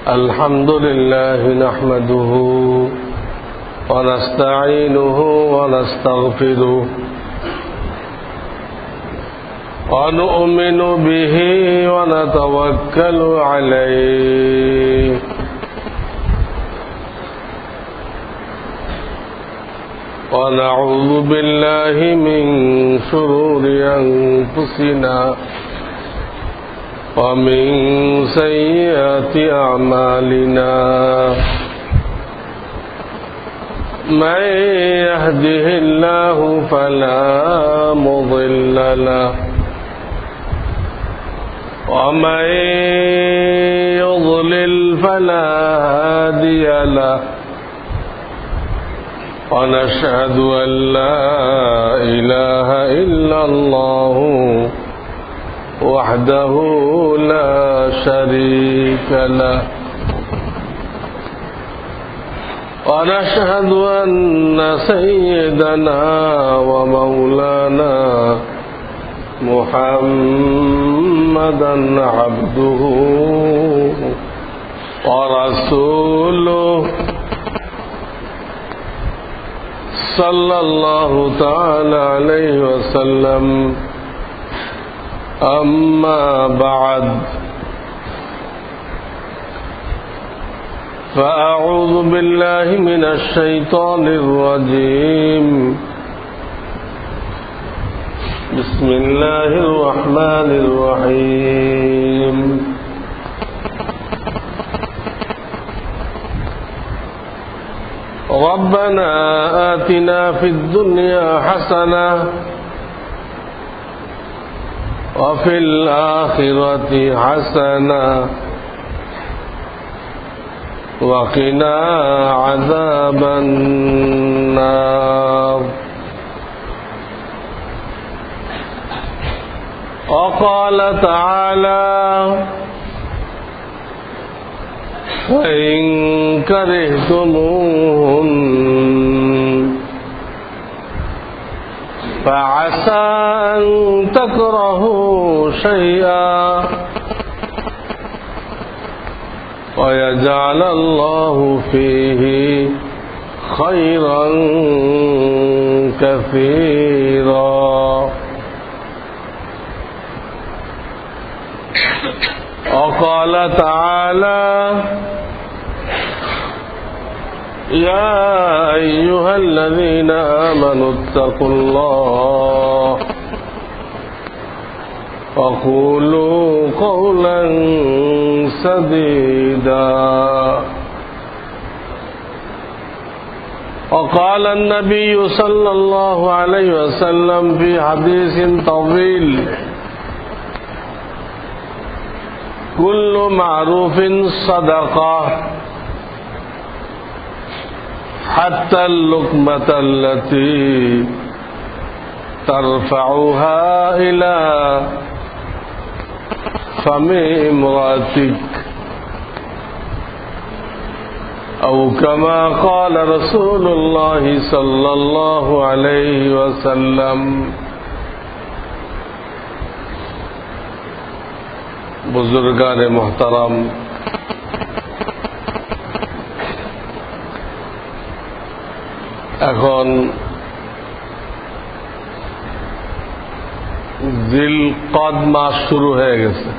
الحمد لله نحمده ونستعينه ونستغفره ونؤمن به ونتوكل عليه ونعوذ بالله من شرور أنفسنا ومن سيئات أعمالنا من يهده الله فلا مضل له ومن يضلل فلا هادي له ونشهد أن لا إله إلا الله وحده لا شريك له ونشهد أن سيدنا ومولانا محمدا عبده ورسوله صلى الله تعالى عليه وسلم أما بعد فأعوذ بالله من الشيطان الرجيم بسم الله الرحمن الرحيم ربنا آتنا في الدنيا حسنة وفي الآخرة حسنة وقنا عذاب النار وقال تعالى فإن كرهتموهن فعسى أن تكرهوا شيئا ويجعل الله فيه خيرا كثيرا وقال تعالى يا أيها الذين آمنوا اتقوا الله وقولوا قولا سديدا وقال النبي صلى الله عليه وسلم في حديث طويل كل معروف صدقة حتى اللقمة التي ترفعها إلى فم امرأتك أو كما قال رسول الله صلى الله عليه وسلم बुजुर्गान मोहतरम এখন জিলকদ মাস শুরু হয়ে গেছে।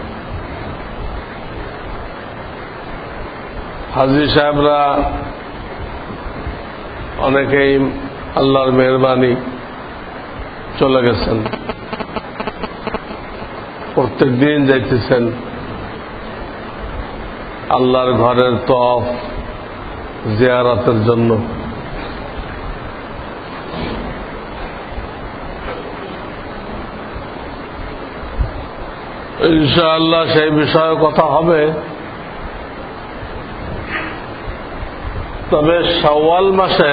হাজী সাহেবরা অনেকেই আল্লাহর মেহরবানি চলে গেছেন, প্রত্যেক দিন যাইতেছেন আল্লাহর ঘরের তওয়াফ জিয়ারতের জন্য। ইনশাআল্লাহ সেই বিষয়ে কথা হবে। তবে শাওয়াল মাসে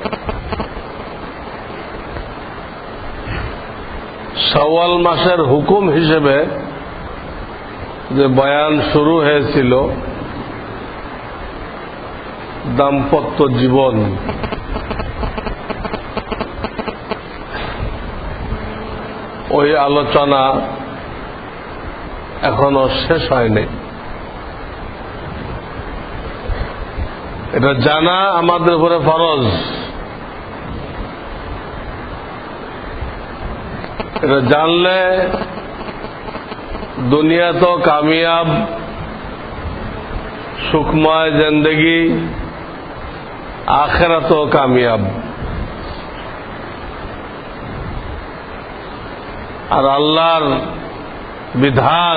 শাওয়াল মাসের হুকুম হিসেবে যে বয়ান শুরু হয়েছিল দাম্পত্য জীবন, ওই আলোচনা এখনো শেষ হয়নি। এটা জানা আমাদের উপরে ফরজ। এটা জানলে দুনিয়া তো কামিয়াব, সুখময় জিন্দেগি, আখিরাত তো কামিয়াব। আর আল্লাহর বিধান,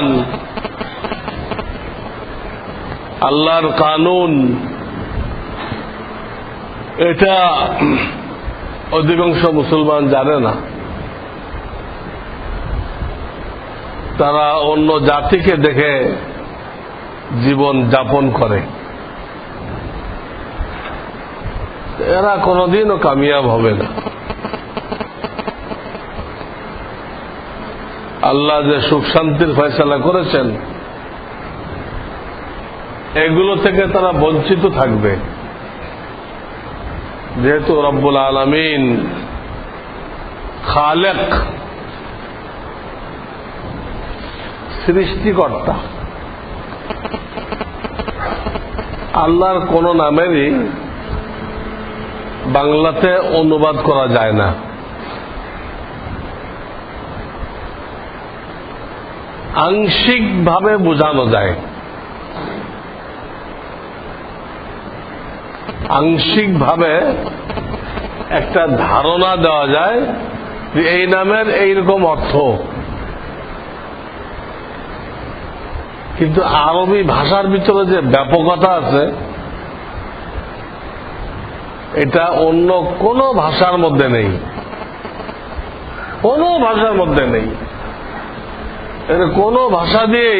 আল্লাহর কানুন, এটা অধিকাংশ মুসলমান জানে না। তারা অন্য জাতিকে দেখে জীবন যাপন করে। এরা কোনোদিনও কামিয়াব হবে না। আল্লাহ যে সুখ শান্তির ফয়সালা করেছেন, এগুলো থেকে তারা বঞ্চিত থাকবে, যেহেতু রব্বুল আলামিন খালেক, সৃষ্টিকর্তা। আল্লাহর কোন নামেরই বাংলাতে অনুবাদ করা যায় না। আংশিকভাবে বোঝানো যায়, আংশিকভাবে একটা ধারণা দেওয়া যায় যে এই নামের এইরকম অর্থ। কিন্তু আরবি ভাষার ভিতরে যে ব্যাপকতা আছে, এটা অন্য কোন ভাষার মধ্যে নেই, কোন ভাষার মধ্যে নেই। এটা কোন ভাষা দিয়েই,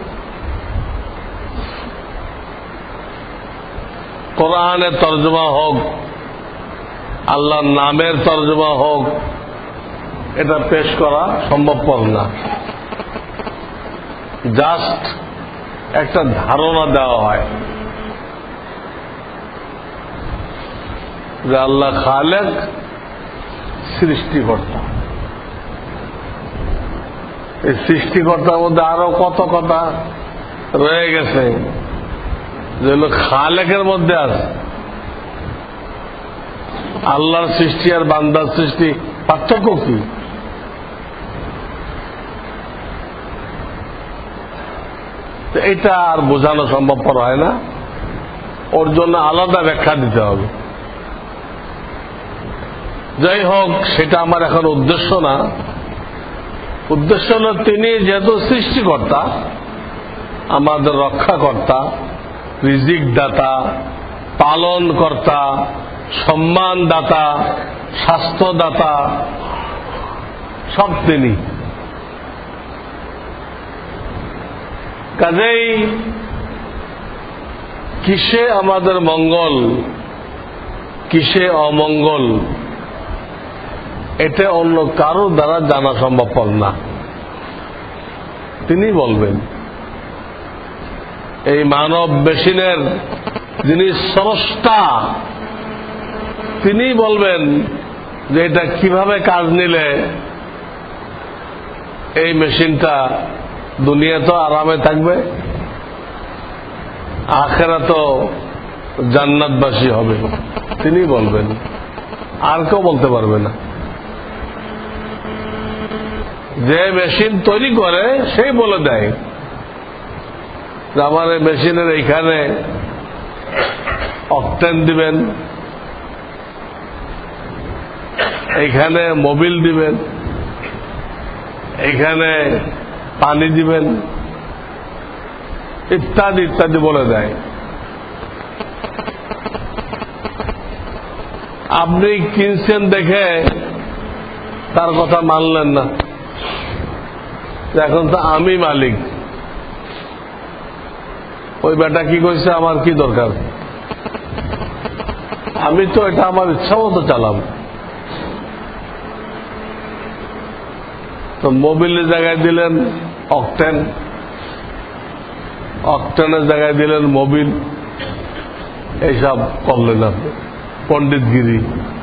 কোরআনের তর্জমা হোক, আল্লাহর নামের তর্জমা হোক, এটা পেশ করা সম্ভবপর না। জাস্ট একটা ধারণা দেওয়া হয় যে আল্লাহ খালেক, সৃষ্টিকর্তা। এই সৃষ্টিকর্তার মধ্যে আরো কত কথা রয়ে গেছে যেগুলো খালেকের মধ্যে আছে। আল্লাহর সৃষ্টি আর বান্দার সৃষ্টি পার্থক্য কি? এটা আর বোঝানো সম্ভবপর হয় না, ওর জন্য আলাদা ব্যাখ্যা দিতে হবে। যাই হোক, সেটা আমার এখন উদ্দেশ্য না। উদ্দেশ্য হল তিনি যেহেতু সৃষ্টিকর্তা, আমাদের রক্ষাকর্তা, রিজিক দাতা, পালন কর্তা, সম্মান দাতা, স্বাস্থ্যদাতা, সব তিনি। কাজেই কিসে আমাদের মঙ্গল, কিসে অমঙ্গল, এটা অন্য কারো দ্বারা জানা সম্ভবপর না। তিনি বলবেন। এই মানব মেশিনের যিনি স্রষ্টা, তিনি বলবেন যে এটা কিভাবে কাজ নিলে এই মেশিনটা দুনিয়া তো আরামে থাকবে, আখিরাত তো জান্নাতবাসী হবে। তিনি বলবেন, আর কেউ বলতে পারবে না। যে মেশিন তৈরি করে সেই বলে দেয় যে আমার এই মেশিনের এইখানে অকটেন দিবেন, এইখানে মোবিল দিবেন, এইখানে পানি দিবেন, ইত্যাদি ইত্যাদি বলে দেয়। আপনি কিনছেন দেখে তার কথা মানলেন না, এখন তো আমি মালিক। ওই বেটা কি কইছে, আমার কি দরকার, আমি তো এটা আমার ইচ্ছা মতো চালাম। তো মোবিলের জায়গায় দিলেন অকটেন, অকটেনের জায়গায় দিলেন মোবিল, এইসব করলেন আপনি পণ্ডিতগিরি।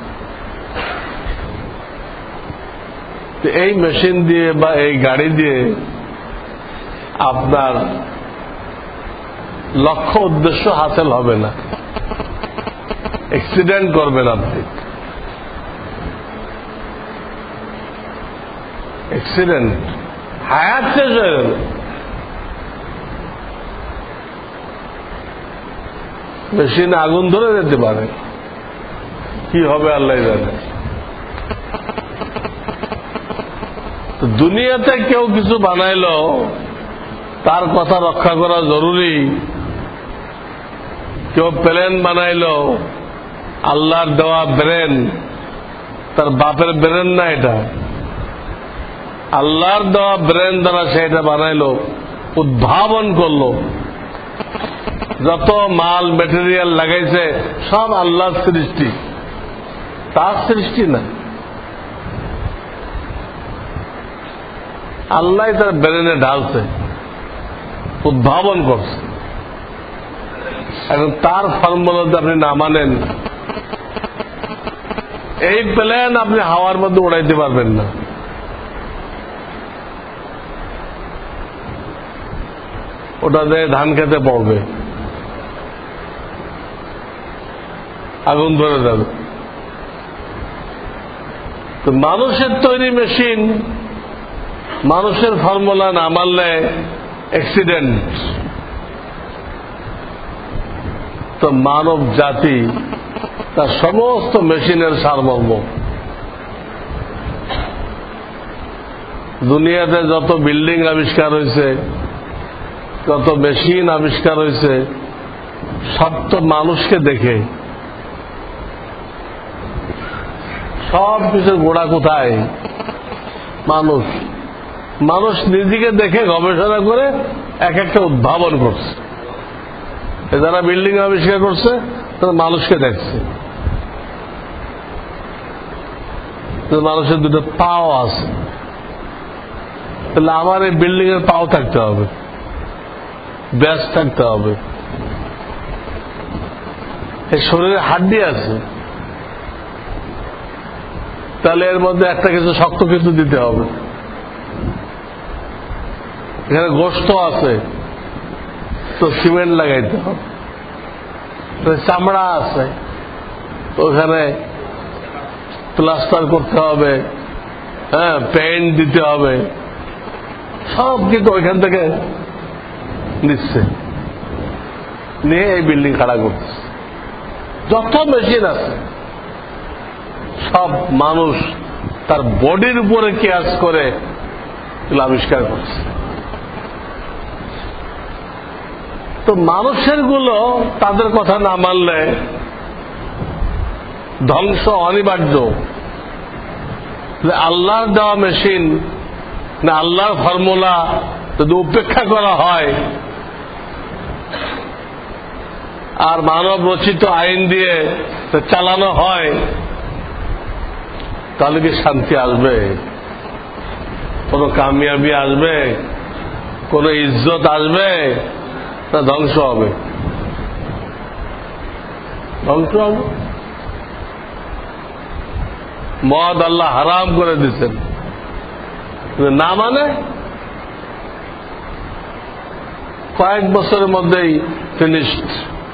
এই মেশিন দিয়ে বা এই গাড়ি দিয়ে আপনার লক্ষ্য উদ্দেশ্য হাসিল হবে না। অ্যাক্সিডেন্ট করবেন আপনি, অ্যাক্সিডেন্ট, হায়াত শেষ হয়ে যাবে। মেশিনে আগুন ধরে যেতে পারে, কি হবে আল্লাহ জানে। দুনিয়াতে কেউ কিছু বানাইলো, তার কথা রক্ষা করা জরুরি। কেউ প্লেন বানাইলো, আল্লাহর দেওয়া ব্রেন, তার বাপের ব্রেন না এটা, আল্লাহর দেওয়া ব্রেন দ্বারা সেটা বানাইলো, উদ্ভাবন করলো। যত মাল মেটেরিয়াল লাগাইছে সব আল্লাহর সৃষ্টি, তার সৃষ্টি না। আল্লাহ তার ব্রেনে ঢালছে, উদ্ভাবন করছে। এখন তার ফর্মুলা যদি আপনি না মানেন, এই প্লেন আপনি হাওয়ার মধ্যে উড়াইতে পারবেন না। ওটা দিয়ে ধান খেতে পড়বে, আগুন ধরে যাবে। তো মানুষের তৈরি মেশিন, মানুষের ফর্মুলা না মানলে অ্যাক্সিডেন্ট। তো মানব জাতি তার সমস্ত মেশিনের সারমর্ম। দুনিয়াতে যত বিল্ডিং আবিষ্কার হয়েছে, যত মেশিন আবিষ্কার হয়েছে, সব তো মানুষকে দেখে। সব কিছুর গোড়া কোথায়? মানুষ। মানুষ নিজেকে দেখে গবেষণা করে এক একটা উদ্ভাবন করছে। যারা বিল্ডিং আবিষ্কার করছে তারা মানুষকে দেখছে। মানুষের দুটো পাও আছে, তাহলে আমার এই বিল্ডিং এর পাও থাকতে হবে, ব্যাস থাকতে হবে। এই শরীরে হাড্ডি আছে, তাহলে এর মধ্যে একটা কিছু শক্ত কিছু দিতে হবে। এখানে গোশত আছে, তো সিমেন্ট লাগাইতে হবে। চামড়া আছে, তো ওখানে প্লাস্টার করতে হবে, হ্যাঁ, পেইন্ট দিতে হবে। সব কিন্তু ওইখান থেকে নিচ্ছে, নিয়ে এই বিল্ডিং খাড়া করছে। যত মেশিন আছে সব মানুষ তার বডির উপরে কেয়াস করে আবিষ্কার করছে। তো মানুষের গুলো তাদের কথা না মানলে ধ্বংস অনিবার্য। আল্লাহর দেওয়া মেশিন না আল্লাহর ফর্মুলা যদি উপেক্ষা করা হয় আর মানব রচিত আইন দিয়ে চালানো হয়, তাহলে কি শান্তি আসবে? কোন কামিয়াবি আসবে? কোন ইজ্জত আসবে? তা ধ্বংস হবে, ধ্বংস হবে। মদ আল্লাহ হারাম করে দিচ্ছেন, না মানে কয়েক বছরের মধ্যেই ফিনিশড,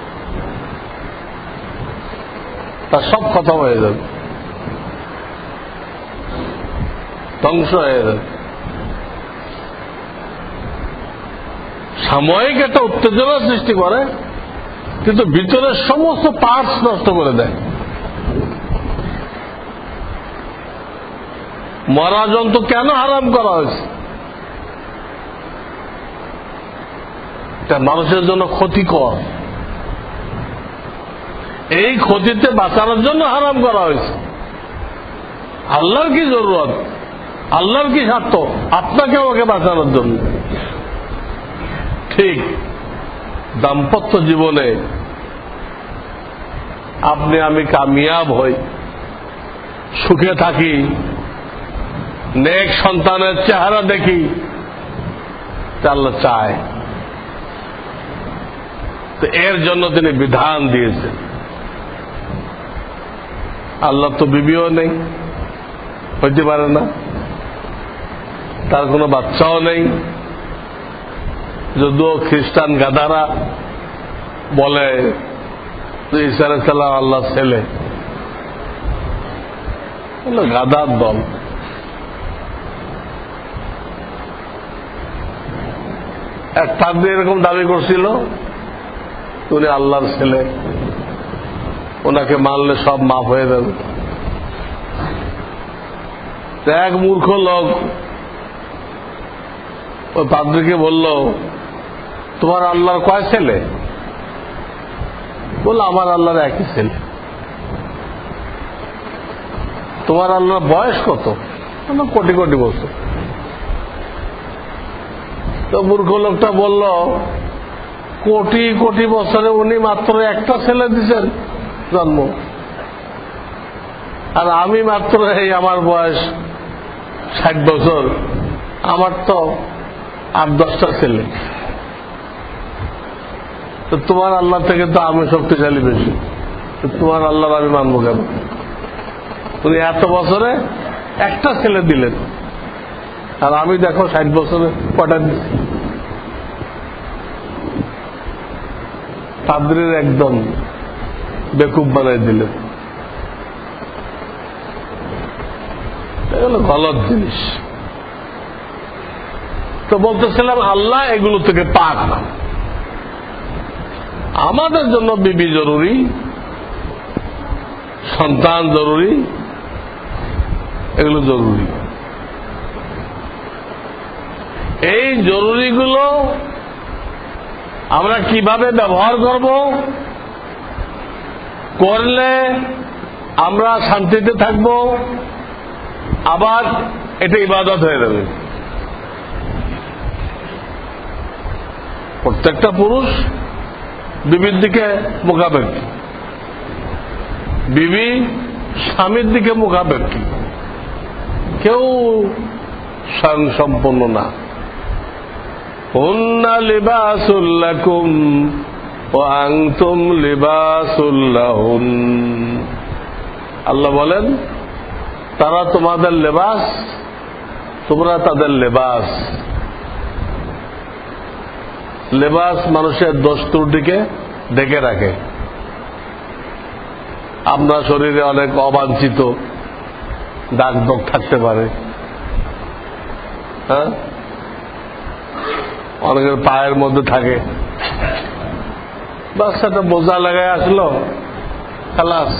তার সব খতম হয়ে যাবে, ধ্বংস হয়ে যাবে। সাময়িক একটা উত্তেজনা সৃষ্টি করে, কিন্তু ভিতরের সমস্ত পার্টস নষ্ট করে দেয়। মরা জন্তু কেন হারাম করা হয়েছে? এটা মানুষের জন্য ক্ষতিকর। এই ক্ষতিতে বাঁচানোর জন্য হারাম করা হয়েছে। আল্লাহর কি জরুরত, আল্লাহর কি স্বার্থ আপনাকে আমাকে বাঁচানোর জন্য? ঠিক দাম্পত্য জীবনে আপনি আমি কামিয়াব হই, সুখে থাকি, নেক সন্তানের চেহারা দেখি, আল্লাহ চায়। তো এর জন্য তিনি বিধান দিয়েছেন। আল্লাহ তো বিবিও নেই, হইতে পারে না, তার কোনো বাচ্চাও নেই। যদিও খ্রিস্টান গাধারা বলে ঈসা আলাইহিস সালাম আল্লাহর ছেলে, গাধার দল। এক পাদ্রী এরকম দাবি করছিল উনি আল্লাহর ছেলে, ওনাকে মানলে সব মাফ হয়ে যাবে। এক মূর্খ লোক ওই পাদ্রীকে বলল, তোমার আল্লাহর কয় ছেলে? বলল, আমার আল্লাহর একই ছেলে। তোমার আল্লাহর বয়স কত? কোটি কোটি বছর। তো মূর্খ লোকটা বলল, কোটি কোটি বছরে উনি মাত্র একটা ছেলে দিচ্ছেন জন্ম, আর আমি মাত্র এই আমার বয়স 60 বছর, আমার তো 8-10টা ছেলে। তো তোমার আল্লাহ থেকে তো আমি শক্তিশালী বেশি, তো তোমার আল্লাহর আমি মানব কেন? উনি এত বছরে একটা ছেলে দিলেন, আর আমি দেখো 60 বছরে কটা দিচ্ছি। পাদ্রীর একদম বেকুব বানাই দিলেন। এগুলো গলত জিনিস। তো বলতেছিলাম আল্লাহ এগুলো থেকে পাক না। আমাদের জন্য বিবি জরুরি, সন্তান জরুরি, এগুলো জরুরি। এই জরুরিগুলো আমরা কিভাবে ব্যবহার করব, করলে আমরা শান্তিতে থাকব, আবার এটা ইবাদত হয়ে যাবে। প্রত্যেকটা পুরুষ বিবির দিকে মুখাপেক্ষী, বিবি স্বামীর দিকে মুখাপেক্ষী, কেউ স্বয়ং সম্পন্ন না। হুন্না লিবাসুল লাকুম ওয়া আনতুম লিবাসুল লাহুন। আল্লাহ বলেন, তারা তোমাদের লেবাস, তোমরা তাদের লেবাস। লেবাস মানুষের দোষ ত্রুটিকে ঢেকে রাখে। আপনার শরীরে অনেক অবাঞ্ছিত দাগ দাগ থাকতে পারে, হ্যাঁ, অনেকের পায়ের মধ্যে থাকে, বাস একটা বোঝা লাগায় আসলো, খালাস।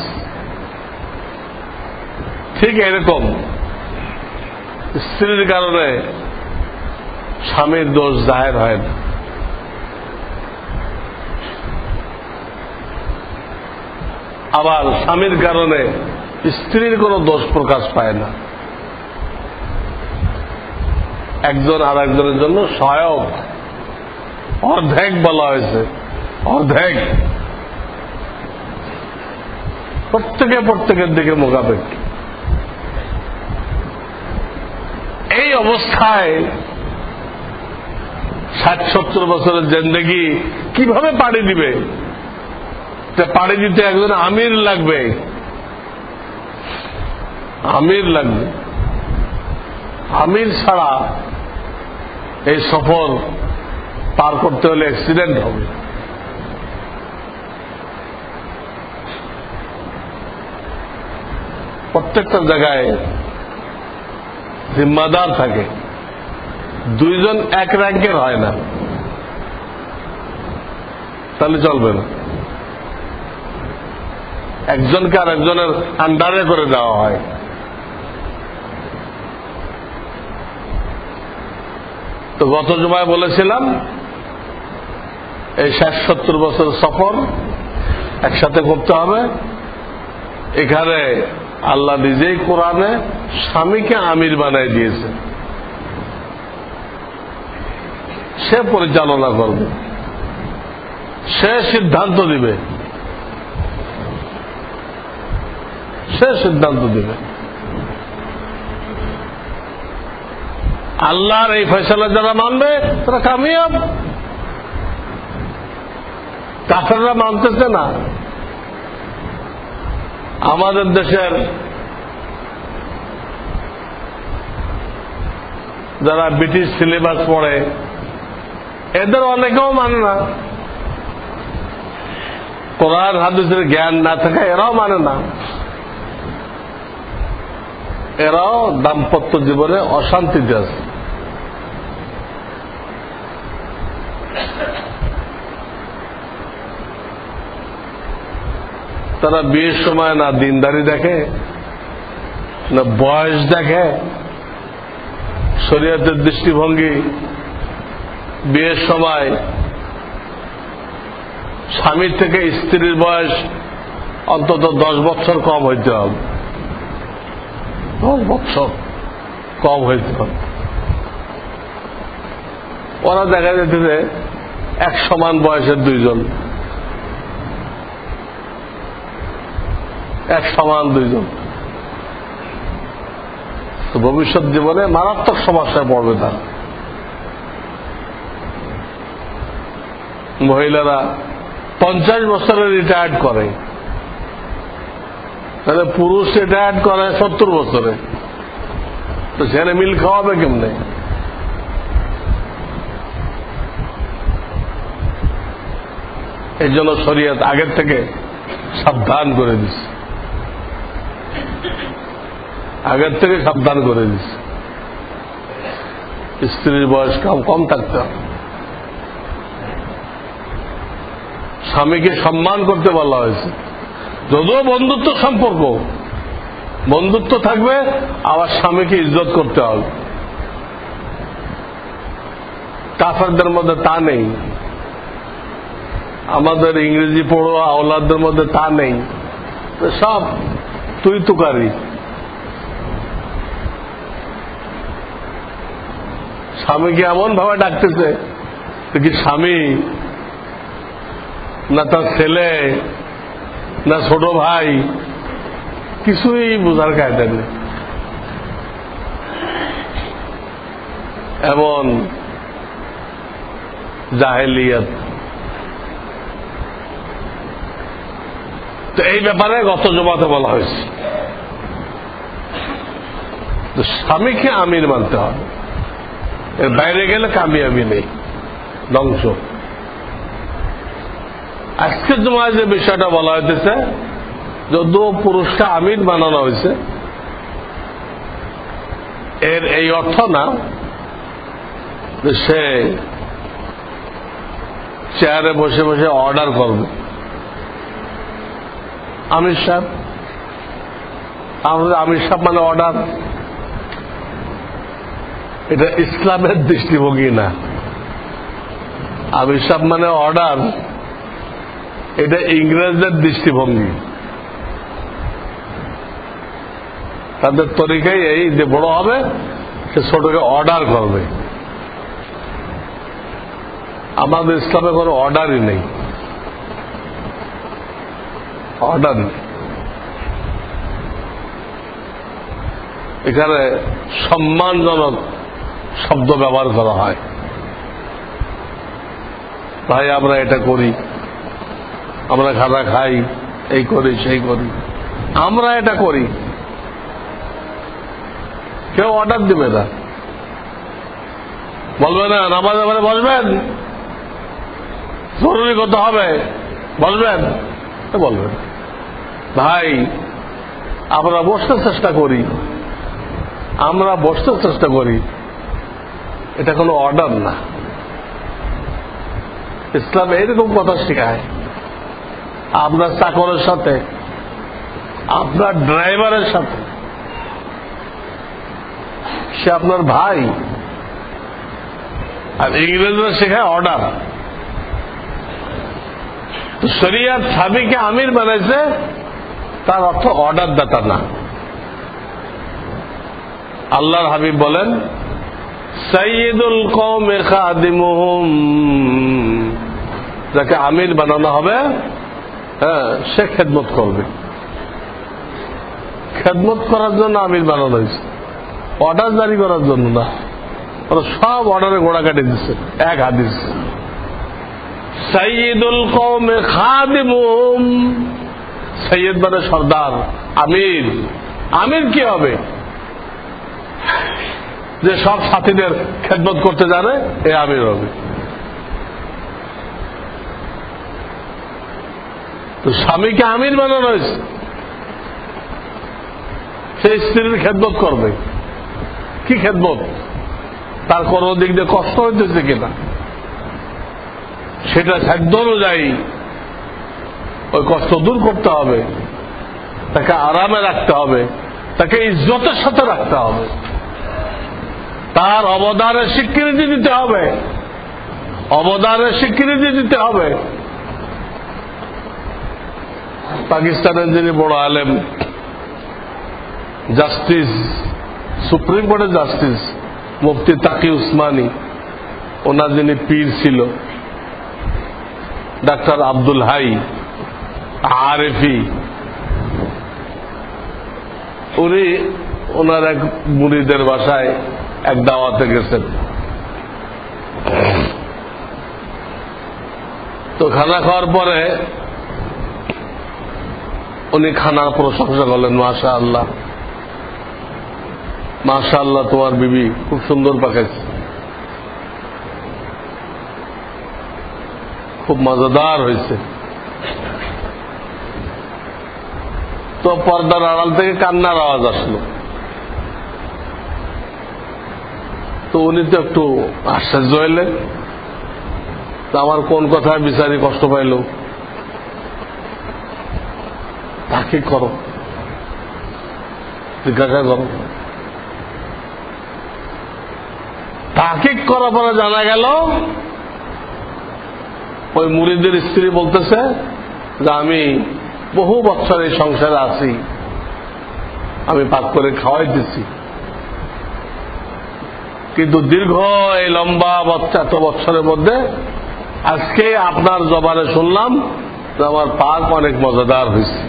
ঠিক এরকম স্ত্রীর কারণে স্বামীর দোষ জাহের হয় না। আবার স্বামীর কারণে স্ত্রীর কোন দোষ প্রকাশ পায় না। একজন আর একজনের জন্য সহায়ক। অর্ধেক বলা হয়েছে, অর্ধেক। প্রত্যেকের দিকে মুখাপেক্ষী। এই অবস্থায় 60-70 বছরের জিন্দেগি কিভাবে পাড়ি দিবে? পাড়ি দিতে একজন আমির লাগবে, আমির লাগবে। আমির ছাড়া এই সফর পার করতে হলে অ্যাক্সিডেন্ট হবে। প্রত্যেকটা জায়গায় জিম্মাদার থাকে, দুইজন এক র্যাঙ্কের হয় না, তাহলে চলবে না। একজনকে আর একজনের আন্ডারে করে দেওয়া হয়। তো গত জুমায় বলেছিলাম এই 60-70 বছর সফর একসাথে করতে হবে। এখানে আল্লাহ নিজেই কোরআনে স্বামীকে আমির বানাই দিয়েছে, সে পরিচালনা করবে, সে সিদ্ধান্ত দিবে, সে সিদ্ধান্ত দিবে। আল্লাহর এই ফয়সালা যারা মানবে তারা কামিয়াব। কাফেররা মানতেছে না। আমাদের দেশের যারা ব্রিটিশ সিলেবাস পড়ে এদের অনেকেও মানে না। কোরআন হাদিসের জ্ঞান না থাকা এরাও মানে না, এরাও দাম্পত্য জীবনে অশান্তিতে আছে। তারা বিয়ের সময় না দিনদারি দেখে, না বয়স দেখে, শরীয়তের দৃষ্টিভঙ্গি বিয়ের সময় স্বামীর থেকে স্ত্রীর বয়স অন্তত 10 বছর কম হইতে হবে, 10 বছর কম হইতে হবে। ওরা দেখা যেতে যে এক সমান বয়সের দুইজন, এক সমান দুইজন, তো ভবিষ্যৎ জীবনে মারাত্মক সমস্যায় পড়বে তারা। মহিলারা 50 বছরে রিটায়ার্ড করে, তাহলে পুরুষ রিটায়ার্ড করে 70 বছরে, তো সেখানে মিল খাওয়াবে কেমনে? এই জন্য শরীয়ত আগের থেকে সাবধান করে দিচ্ছে, আগের থেকে সাবধান করে দিচ্ছে। স্ত্রীর বয়স কম থাকতে হবে, স্বামীকে সম্মান করতে বলা হয়েছে। যদিও বন্ধুত্ব সম্পর্ক, বন্ধুত্ব থাকবে, আবার স্বামীকে ইজ্জত করতে হবে। কাফেরদের মধ্যে তা নেই, আমাদের ইংরেজি পড়ুয়া আওলাদদের মধ্যে তা নেই, সব তুই তুকারি। স্বামীকে এমন ভাবে ডাকতেছে কি স্বামী না তার ছেলে না ছোট ভাই, কিছুই বোঝার কায়দা নেই। এমন জাহেলিয়াত। তো এই ব্যাপারে গত জমাতে বলা হয়েছে স্বামীকে আমির মানতে হবে, এর বাইরে গেলে কামিয়াবি নেই, ধ্বংস। আজকের জমায় যে বিষয়টা বলা হইতেছে, যদিও পুরুষকে আমির বানানো হয়েছে, এর এই অর্থ না যে সে চেয়ারে বসে বসে অর্ডার করবে। আমির সাহেব, আমাদের আমির সাহেব মানে অর্ডার, এটা ইসলামের দৃষ্টিভঙ্গি না। আমির সাহেব মানে অর্ডার, এটা ইংরেজদের দৃষ্টিভঙ্গি। তাদের তরিকাই এই যে বড় হবে সে ছোটকে অর্ডার করবে। আমাদের ইসলামে কোনো অর্ডারই নেই, অর্ডার নেই। এখানে সম্মানজনক শব্দ ব্যবহার করা হয়, ভাই আমরা এটা করি, আমরা খানা খাই, এই করি সেই করি, আমরা এটা করি। কেউ অর্ডার দিবে না, বলবে না নামাজে ঘরে বসবেন, জরুরি কথা হবে বসবেন, বলবেন ভাই আমরা বসতে চেষ্টা করি, আমরা বসতে চেষ্টা করি, এটা কোনো অর্ডার না। ইসলাম এইরকম কথা শেখায়। আপনার চাকরের সাথে, আপনার ড্রাইভারের সাথে, সে আপনার ভাই। আর ইংরেজরা শেখায় অর্ডার। তো শরিয়ত স্বামীকে আমির বানাইছে, তার অর্থ অর্ডার দাতা না। আল্লাহর হাবিব বলেন সাইয়্যিদুল কওমে খাদিমুহুম, যাকে আমির বানানো হবে সে খেদমত করবে। খেদমত করার জন্য আমির বানানো হয়েছে, অর্ডার জারি করার জন্য না। ওরা সব অর্ডারে গোড়া কাটে দিচ্ছে। এক হাদিস সাইয়্যিদুল কওমে খাদিমুহুম, সৈয়দ মানে সর্দার, আমির। আমির কি হবে? যে সব সাথীদের খেদমত করতে জানে, এ আমির হবে। তো স্বামীকে আমির বানানো হয়েছে, সে স্ত্রীর খেদমত করবে। কি খেদমত? তার কোন দিক দিয়ে কষ্ট হইতেছে কিনা সেটা সাধ্য অনুযায়ী ওই কষ্ট দূর করতে হবে, তাকে আরামে রাখতে হবে, তাকে ইজ্জতের সাথে রাখতে হবে, তার অবদানের স্বীকৃতি দিতে হবে, অবদানের স্বীকৃতি দিতে হবে। পাকিস্তানের যিনি বড় আলেম, জাস্টিস, সুপ্রিম কোর্টের জাস্টিস মুফতি তাকি উসমানী, ওনার যিনি পীর ছিল ডাক্তার আব্দুল হাই আরেফি, উনি ওনার এক মুরিদের বাসায় এক দাওয়াতে গেছেন। তো খানা খাওয়ার পরে উনি খানার প্রশংসা করলেন, মাশা আল্লাহ, মাশা আল্লাহ, তোমার বিবি খুব সুন্দর পাকাইছে, খুব মজাদার হয়েছে। তো পর্দার আড়াল থেকে কান্নার আওয়াজ আসলো। তো উনি তো একটু আশ্চর্য হইলেন, আমার কোন কথায় বিচারি কষ্ট পাইল, তাকে করো, জিজ্ঞাসা করো। তাকে করার পরে জানা গেল ওই মুরিদের স্ত্রী বলতেছে যে আমি বহু বছর এই সংসারে আছি, আমি পাক করে খাওয়াই দিচ্ছি, কিন্তু দীর্ঘ এই লম্বা এত বছরের মধ্যে আজকে আপনার জবানে শুনলাম যে আমার পাক অনেক মজাদার হয়েছে।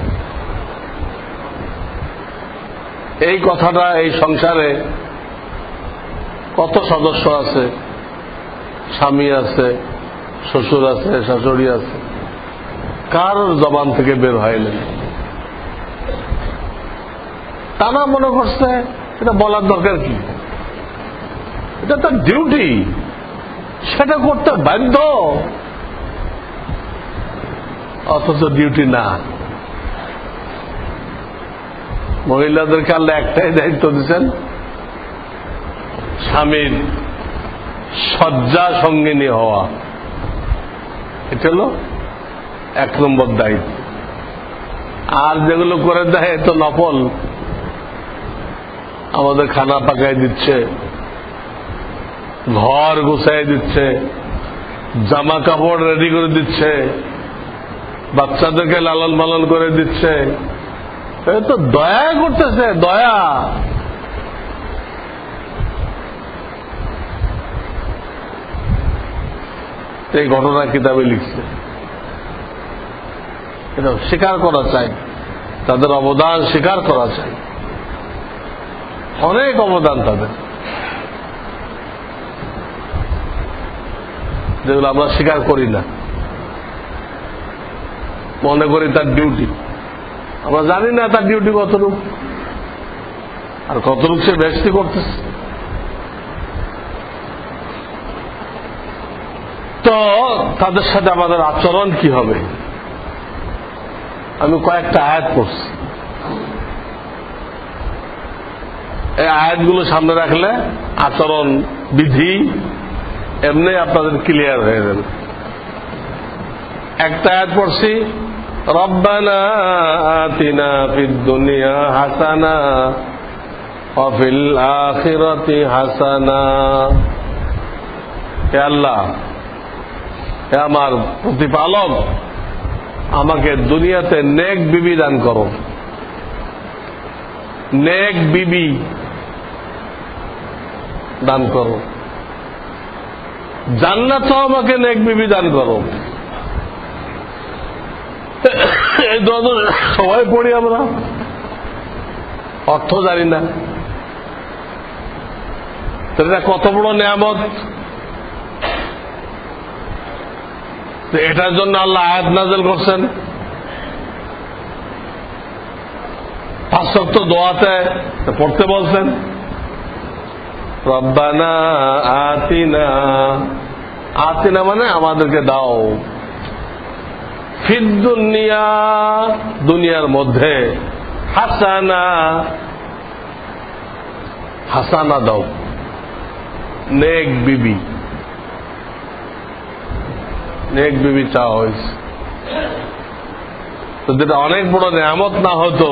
এই কথাটা এই সংসারে কত সদস্য আছে, স্বামী আছে, শ্বশুর আছে, শাশুড়ি আছে, কার জবান থেকে বের হয়নি? তারা মনে করছে এটা বলার দরকার কি, এটা তার ডিউটি, সেটা করতে বাধ্য, অথচ ডিউটি না। মহিলাদেরকে আল্লাহ একটাই দায়িত্ব দিচ্ছেন, স্বামীর শয্যা সঙ্গিনী হওয়া, এটা হল 1 নম্বর দায়িত্ব। আর যেগুলো করে দেয় তো নফল, আমাদের খানা পাকাই দিচ্ছে, ঘর গুছাই দিচ্ছে, জামা কাপড় রেডি করে দিচ্ছে, বাচ্চাদেরকে লালন পালন করে দিচ্ছে, তো দয়া করতেছে, দয়া। এই ঘটনা কিতাবে লিখছে, এটা স্বীকার করা চাই, তাদের অবদান স্বীকার করা চাই, অনেক অবদান তাদের, যেগুলো আমরা স্বীকার করি না, মনে করি তার ডিউটি। আমরা জানি না তার ডিউটি কতটুক, আর কতটুক সে ব্যস্তি করতেছে। তো তাদের সাথে আমাদের আচরণ কি হবে? আমি কয়েকটা আয়াত পড়ছি, এই আয়াতগুলো সামনে রাখলে আচরণ বিধি এমনি আপনাদের ক্লিয়ার হয়ে যাবে। একটা আয়াত পড়ছি, রব্বানা আতিনা ফিদ দুনিয়া হাসানা ওয়া ফিল আখিরাতি হাসানা। হে আল্লাহ, হে আমার প্রতিপালক, আমাকে দুনিয়াতে নেক বিবি দান করো, নেক বিবি দান করো, জান্নাত আমাকে নেক বিবি দান করো। এই দোয়া তো সবাই পড়ি আমরা, অর্থ জানি না, এটা কত বড় নিয়ামত। এটার জন্য আল্লাহ আয়াত নাযিল করছেন। 5 ওয়াক্ত দোয়াতে পড়তে বলছেন, রব্বানা আতিনা, আতিনা মানে আমাদেরকে দাও, ফিদ দুনিয়া, দুনিয়ার মধ্যে, হাসানা, হাসানা দাও, নেক বিবি, নেক বিবি চাওয়া হয়েছে। তো যেটা অনেক বড় নেয়ামত না হতো,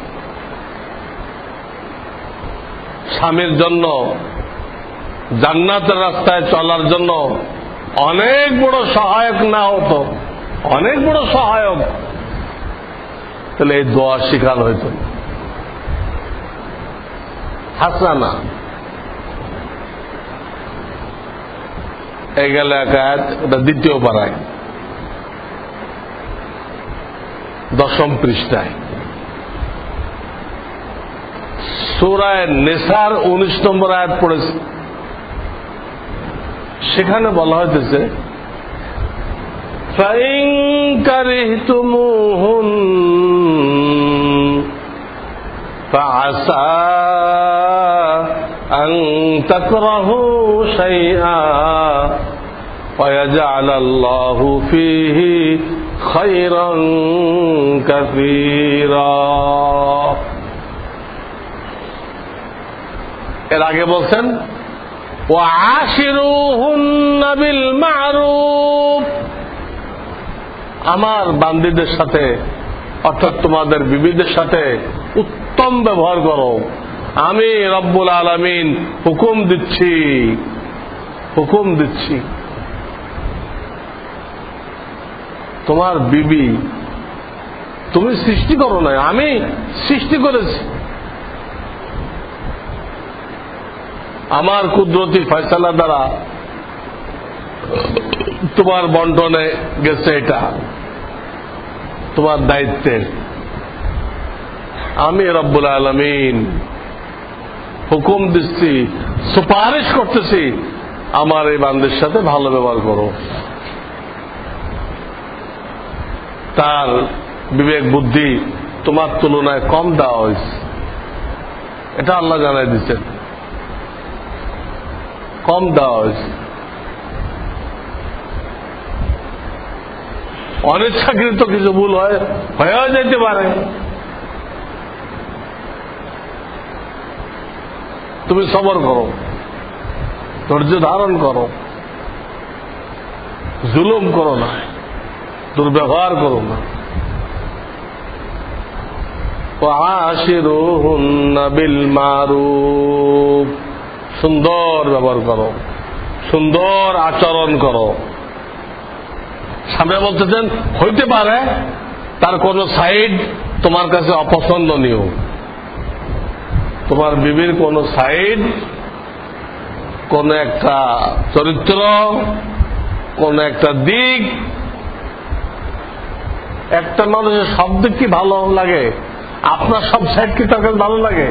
স্বামীর জন্য জান্নাতের রাস্তায় চলার জন্য অনেক বড় সহায়ক না হতো, অনেক বড় সহায়ক, তাহলে এই দোয়া শিখানো হইত। হাসানা এই গেল এক আয়াত, এটা দ্বিতীয় পারায় 10ম পৃষ্ঠায়। সূরা নিসার 19 নম্বর আয়াত পড়েছে, সেখানে বলা হইতেছে فَإِن كَرِهْتُمُوهُنَّ فَعَسَىٰ أَن تَكْرَهُوا شَيْئًا وَيَجْعَلَ اللَّهُ فِيهِ خَيْرًا كَثِيرًا। এর আগে বলছেন وَعَاشِرُوهُنَّ بِالْمَعْرُوفِ, আমার বান্দীদের সাথে অর্থাৎ তোমাদের বিবিদের সাথে উত্তম ব্যবহার করো। আমি রব্বুল আলামিন হুকুম দিচ্ছি, হুকুম দিচ্ছি। তোমার বিবি তুমি সৃষ্টি করো না, আমি সৃষ্টি করেছি। আমার কুদরতি ফয়সালা দ্বারা তোমার বন্টনে গেছে, এটা তোমার দায়িত্বের। আমি রব্বুল আলামিন হুকুম দিচ্ছি, সুপারিশ করতেছি, আমার এই বান্দির সাথে ভালো ব্যবহার করো। তার বিবেক বুদ্ধি তোমার তুলনায় কম দেওয়া হয়েছে, এটা আল্লাহ জানাই দিচ্ছেন, কম দেওয়া হয়েছে। অনিচ্ছাকৃত কিছু ভুল হয়েও যেতে পারে, তুমি সবর করো, ধৈর্য ধারণ করো, জুলুম করো না, দুর্ব্যবহার করো না। ওয়াশিরুহুন্না বিল মারুফ, সুন্দর ব্যবহার করো, সুন্দর আচরণ করো। সামনে বলতেছেন হইতে পারে তার কোন সাইড তোমার কাছে অপছন্দনীয়, তোমার বিবির কোন সাইড, কোন একটা চরিত্র, কোন একটা দিক। একটা মানুষের সব দিক কি ভালো লাগে? আপনার সব সাইড কি তার কাছে ভালো লাগে?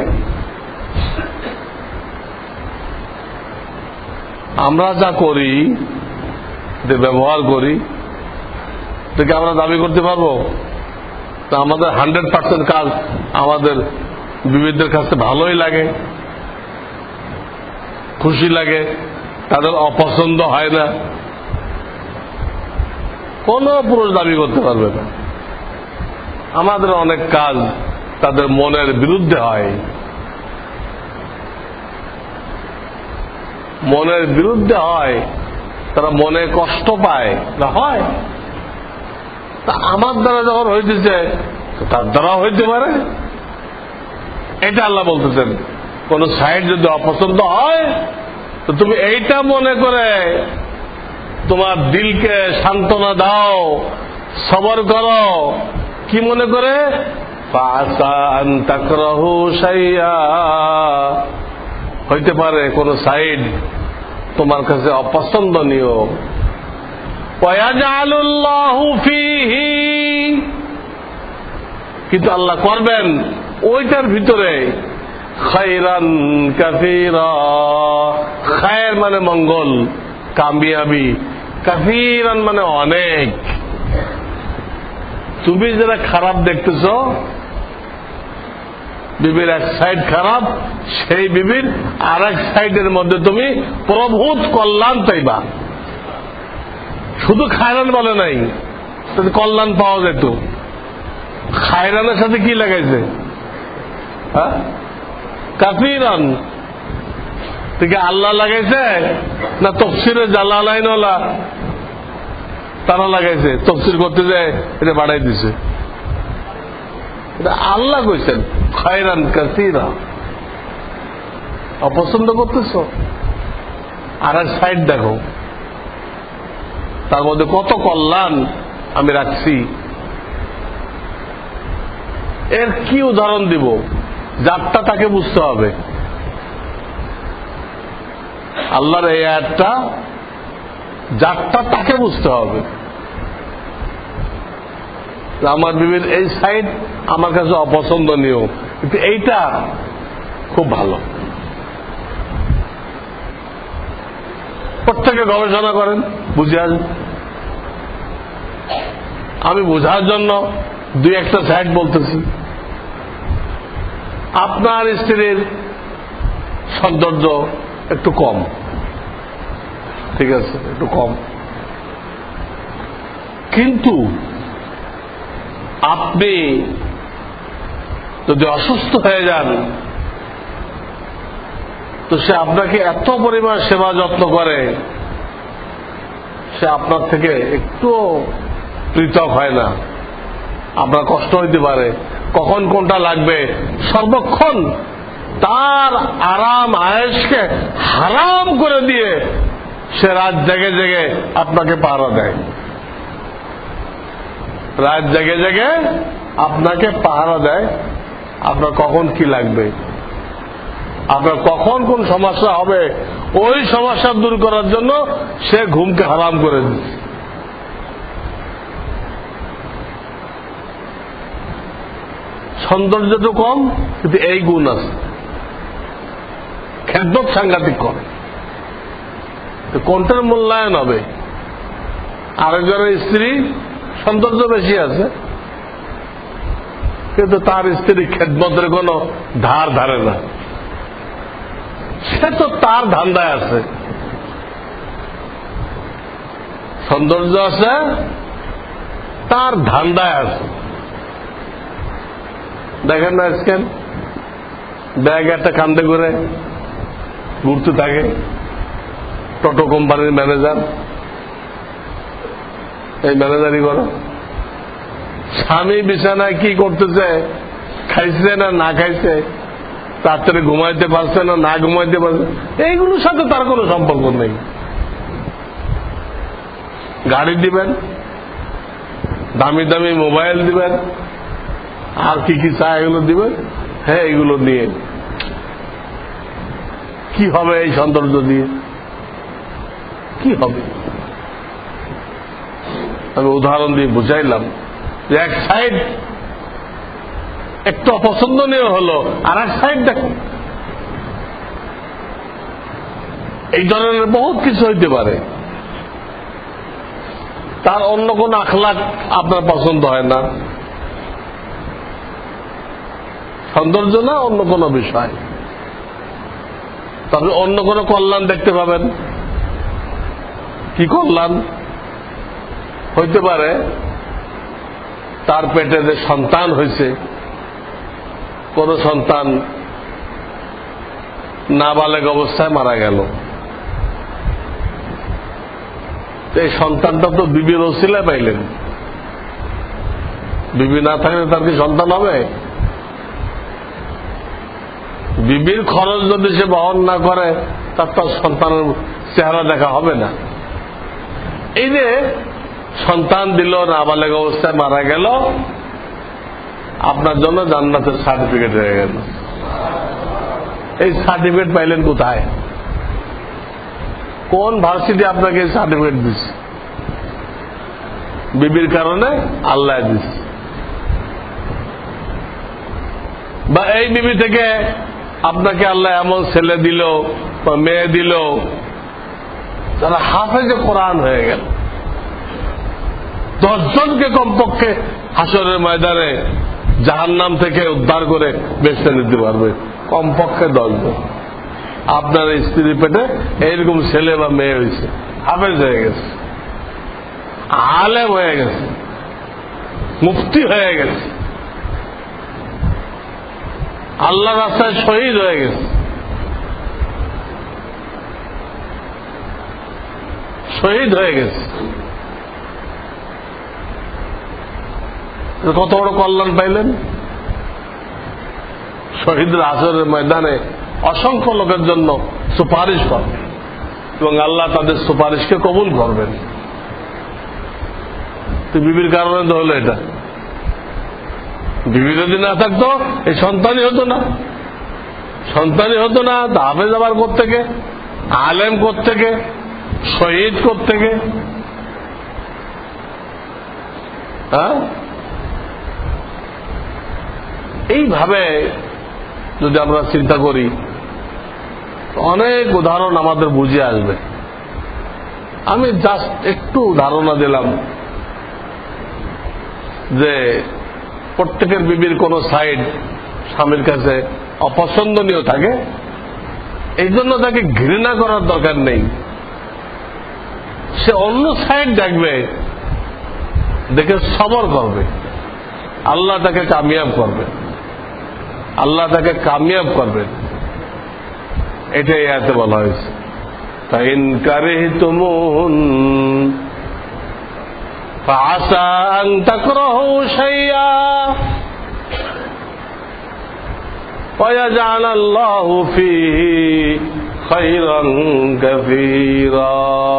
আমরা যা করি, যে ব্যবহার করি, থেকে আমরা দাবি করতে পারবো তা আমাদের 100% কাজ আমাদের বিবিদের কাছে ভালোই লাগে, খুশি লাগে, তাদের অপছন্দ হয় না? কোন পুরুষ দাবি করতে পারবে না। আমাদের অনেক কাজ তাদের মনের বিরুদ্ধে হয়, মনের বিরুদ্ধে হয়, তারা মনে কষ্ট পায় না, হয়। তা আমার দ্বারা যখন হইতেছে তার দ্বারা হইতে পারে, এটা আল্লাহ বলতেছেন। কোন সাইড যদি অপছন্দ হয় তো তুমি এইটা মনে করে তোমার দিলকে সান্ত্বনা দাও, সবর করো। কি মনে করে? ফাসা আন তাকরাহু শাইআ, হইতে পারে কোন সাইড তোমার কাছে অপছন্দনীয়। ওয়ায়াজআলুল্লাহু ফীহি, কিন্তু আল্লাহ করবেন ওইটার ভিতরে খায়রান কাসীরা, খায়ের মানে মঙ্গল, কামিয়াবি, কাসীরান মানে অনেক। তুমি যারা খারাপ দেখতেছ, বিবির এক সাইড খারাপ, সেই বিবির আর এক সাইডের মধ্যে তুমি প্রভূত কল্যাণ পাইবা। শুধু খায়রান বলে নাই, কল্যাণ পাওয়া যেত। খায়রানের সাথে কি লাগাইছে? হ্যাঁ, কাফিরান থেকে আল্লাহ লাগাইছে না তফসিরে জালালাইনওয়ালা তারা লাগাইছে? তফসির করতে যায় এটা বাড়াই দিছে। এটা আল্লাহ কইছেন খায়রান কাসীরা। অপছন্দ করতেছ? আর এক সাইড দেখো, তার মধ্যে কত কল্যাণ আমি রাখছি। এর কি উদাহরণ দিব? যারটা তাকে বুঝতে হবে। আল্লাহর এই আয়াতটা যারটা তাকে বুঝতে হবে। আমার বিবির এই সাইড আমার কাছে অপছন্দনীয়, কিন্তু এইটা খুব ভালো। প্রত্যেকে গবেষণা করেন, বুঝে আসবেন। আমি বোঝার জন্য দুই একটা সাইড বলতেছি। আপনার স্ত্রীর সৌন্দর্য একটু কম, ঠিক আছে, একটু কম, কিন্তু আপনি যদি অসুস্থ হয়ে যান তো সে আপনাকে এত পরিমাণ সেবা যত্ন করে, সে আপনার থেকে একটু পৃথক হয় না। আপনার কষ্ট হইতে পারে, কখন কোনটা লাগবে, সর্বক্ষণ তার আরাম আয়েশকে হারাম করে দিয়ে সে রাত জেগে জেগে আপনাকে পাহারা দেয়। রাত জেগে জেগে আপনাকে পাহারা দেয়, আপনার কখন কি লাগবে, আপনার কখন কোন সমস্যা হবে, ওই সমস্যা দূর করার জন্য সে ঘুমকে হারাম করে দিচ্ছে। সৌন্দর্য তো কম, কিন্তু এই গুণ আছে, খেদমত সাংঘাতিক করে। কোনটার মূল্যায়ন হবে? আরেকজনের স্ত্রী সৌন্দর্য বেশি আছে, কিন্তু তার স্ত্রী খেদমতের কোন ধার ধারে না। সে তো তার ধান্দায় আছে, সৌন্দর্য আছে, তার ধান্দায় আছে। দেখেন না আজকাল ব্যাগ একটা কান্দে করে ঘুরতে থাকে টোটো কোম্পানির ম্যানেজার। এই ম্যানেজারই করো। স্বামী বিছানায় কি করতেছে, খাইছে না না খাইছে, রাত্রে ঘুমাইতে পারছে না না ঘুমাইতে পারছে, এইগুলোর সাথে তার কোনো সম্পর্ক নেই। গাড়ি দিবেন, দামি দামি মোবাইল দিবেন, আর কি কি চায় এগুলো দিবেন। হ্যাঁ, এগুলো নিয়ে কি হবে? এই সৌন্দর্য দিয়ে কি হবে? আমি উদাহরণ দিয়ে বুঝাইলাম যে এক সাইড একটু অপছন্দনীয় হলো, আর এক সাইড দেখো। এই ধরনের বহুত কিছু হইতে পারে। তার অন্য কোন আখলাক আপনার পছন্দ হয় না, সৌন্দর্য না, অন্য কোন বিষয়। তবে অন্য কোন কল্যাণ দেখতে পাবেন। কি কল্যাণ হইতে পারে? তার পেটে যে সন্তান হয়েছে, কোন সন্তান নাবালেগ অবস্থায় মারা গেল, এই সন্তানটা তো বিবির ওসিলায় পাইলেন। বিবি না থাকলে তার কি সন্তান হবে? বিবির খরচ যদি সে বহন না করে, তার তো সন্তানের চেহারা দেখা হবে না। এই যে সন্তান দিল, নাবালেগ অবস্থায় মারা গেল, আপনার জন্য জান্নাতের সার্টিফিকেট হয়ে গেল। এই সার্টিফিকেট পাইলেন কোথায়? কোন ভার্সিটি আপনাকে এই সার্টিফিকেট দিচ্ছে? বিবির কারণে আল্লাহ দিচ্ছে। বা এই বিবি থেকে আপনাকে আল্লাহ এমন ছেলে দিল বা মেয়ে দিল যারা হাফেজে কোরআন হয়ে গেল। 10 জনকে কমপক্ষে হাসরের ময়দানে জাহান্নাম থেকে উদ্ধার করে বেঁচে নিতে পারবে, কমপক্ষে 10 জন। আপনার স্ত্রীর পেটে এইরকম ছেলে বা মেয়ে হয়েছে, হাফেজ হয়ে গেছে, আলেম হয়ে গেছে, মুফতি হয়ে গেছে, আল্লাহ রাস্তায় শহীদ হয়ে গেছে, শহীদ হয়ে গেছে। কত বড় কল্যাণ পাইলেন। শহীদের আসরের ময়দানে অসংখ্য লোকের জন্য সুপারিশ করবে এবং আল্লাহ তাদের সুপারিশকে কবুল করবেন। তো বিবির কারণে তো হলো এটা। বিবি যদি না থাকতো এই সন্তানই হতো না, সন্তানই হতো না। হাফেজ আবার কোত্থেকে, আলেম কোত্থেকে, শহীদ কোত্থেকে? হ্যাঁ, এইভাবে যদি আমরা চিন্তা করি অনেক উদাহরণ আমাদের বুঝে আসবে। আমি জাস্ট একটু ধারণা দিলাম যে প্রত্যেকের বিবির কোন সাইড স্বামীর কাছে অপছন্দনীয় থাকে, এই জন্য তাকে ঘৃণা করার দরকার নেই। সে অন্য সাইড দেখবে, দেখে সবর করবে, আল্লাহ তাকে কামিয়াব করবে, আল্লাহ তাকে কামিয়াব করবেন। এটাই আয়াতে বলা হয়েছে। ফাইন কারিহতুমুন ফাআসা আন তাকরাহু শাইআ ওয়া ইয়াজআলাল্লাহু ফীহি খায়রান কাসীরা।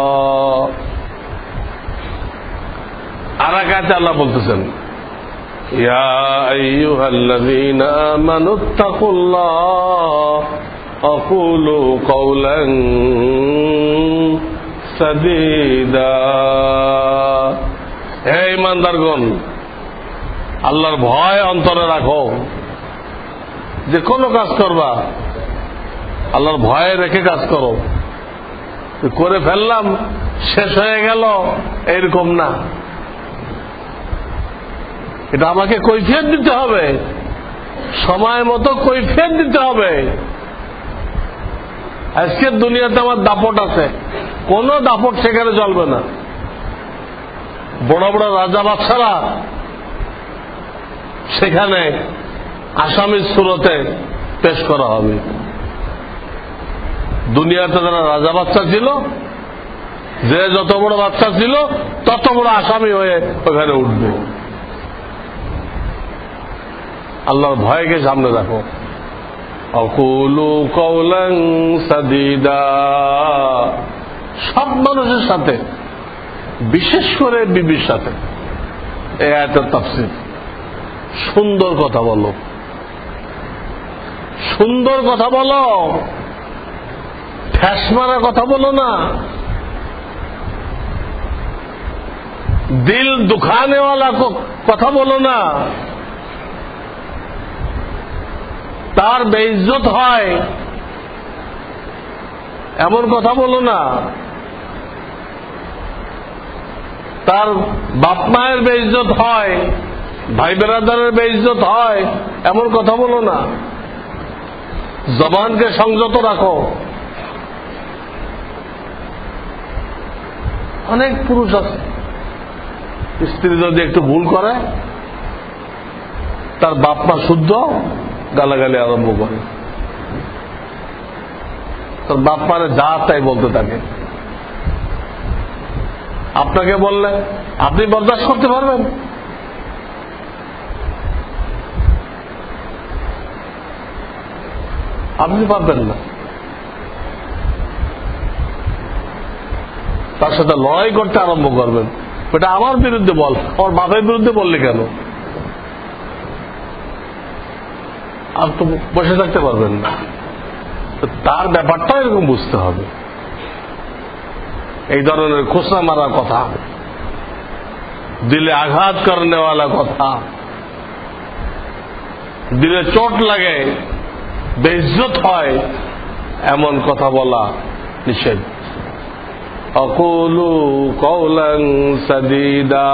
আরাকাতে আল্লাহ বলতেছেন, ইয়া আইয়ুহাল্লাযীনা আমানুত্তাকুল্লাহ আকুলু কওলান সাদীদা। হে ঈমানদারগণ, আল্লাহর ভয় অন্তরে রাখো। যে কোনো কাজ করবা আল্লাহর ভয় রেখে কাজ করো। করে ফেললাম শেষ হয়ে গেল এরকম না, এটা আমাকে কৈফিয়ত দিতে হবে, সময় মতো কৈফিয়ত দিতে হবে। আজকের দুনিয়াতে আমার দাপট আছে, কোন দাপট সেখানে চলবে না। বড় বড় রাজা বাদশারা সেখানে আসামির সুরতে পেশ করা হবে। দুনিয়াতে যারা রাজা বাচ্চা ছিল, যে যত বড় বাচ্চা ছিল তত বড় আসামি হয়ে ওখানে উঠবে। আল্লাহর ভয়কে সামনে রাখো। আকুলু কওলান সাদীদা। সব মানুষের সাথে, বিশেষ করে বিবির সাথে এই আয়াতের তাফসীর। সুন্দর কথা বলো, সুন্দর কথা বলো, ঠেস মারা কথা বলো না, দিল দুখানেওয়ালা কথা বলো না, তার বেইজ্জত হয় এমন কথা বলো না, তার বাপ মায়ের বেইজ্জত হয়, ভাই বেরাদারের বেইজ্জত হয় এমন কথা বলো না। জবানকে সংযত রাখো। অনেক পুরুষ আছে, স্ত্রী যদি একটু ভুল করে তার বাপ মা শুদ্ধ গালাগালি আরম্ভ করে, তার বাপ মারে যা তাই বলতে থাকে। আপনাকে বললে আপনি বরদাস্ত করতে পারবেন? আপনি পারবেন না। তার সাথে লড়াই করতে আরম্ভ করবেন। এটা আমার বিরুদ্ধে বল, আমার বাপের বিরুদ্ধে বললে কেন? আর তো বসে থাকতে পারবেন না। তার ব্যাপারটা এরকম বুঝতে হবে। এই ধরনের খোসা মারা কথা, দিলে আঘাত করনেওয়ালা কথা, দিলে চোট লাগে, বেইজ্জত হয় এমন কথা বলা নিষেধ। আকুলু কওলান সাদীদা।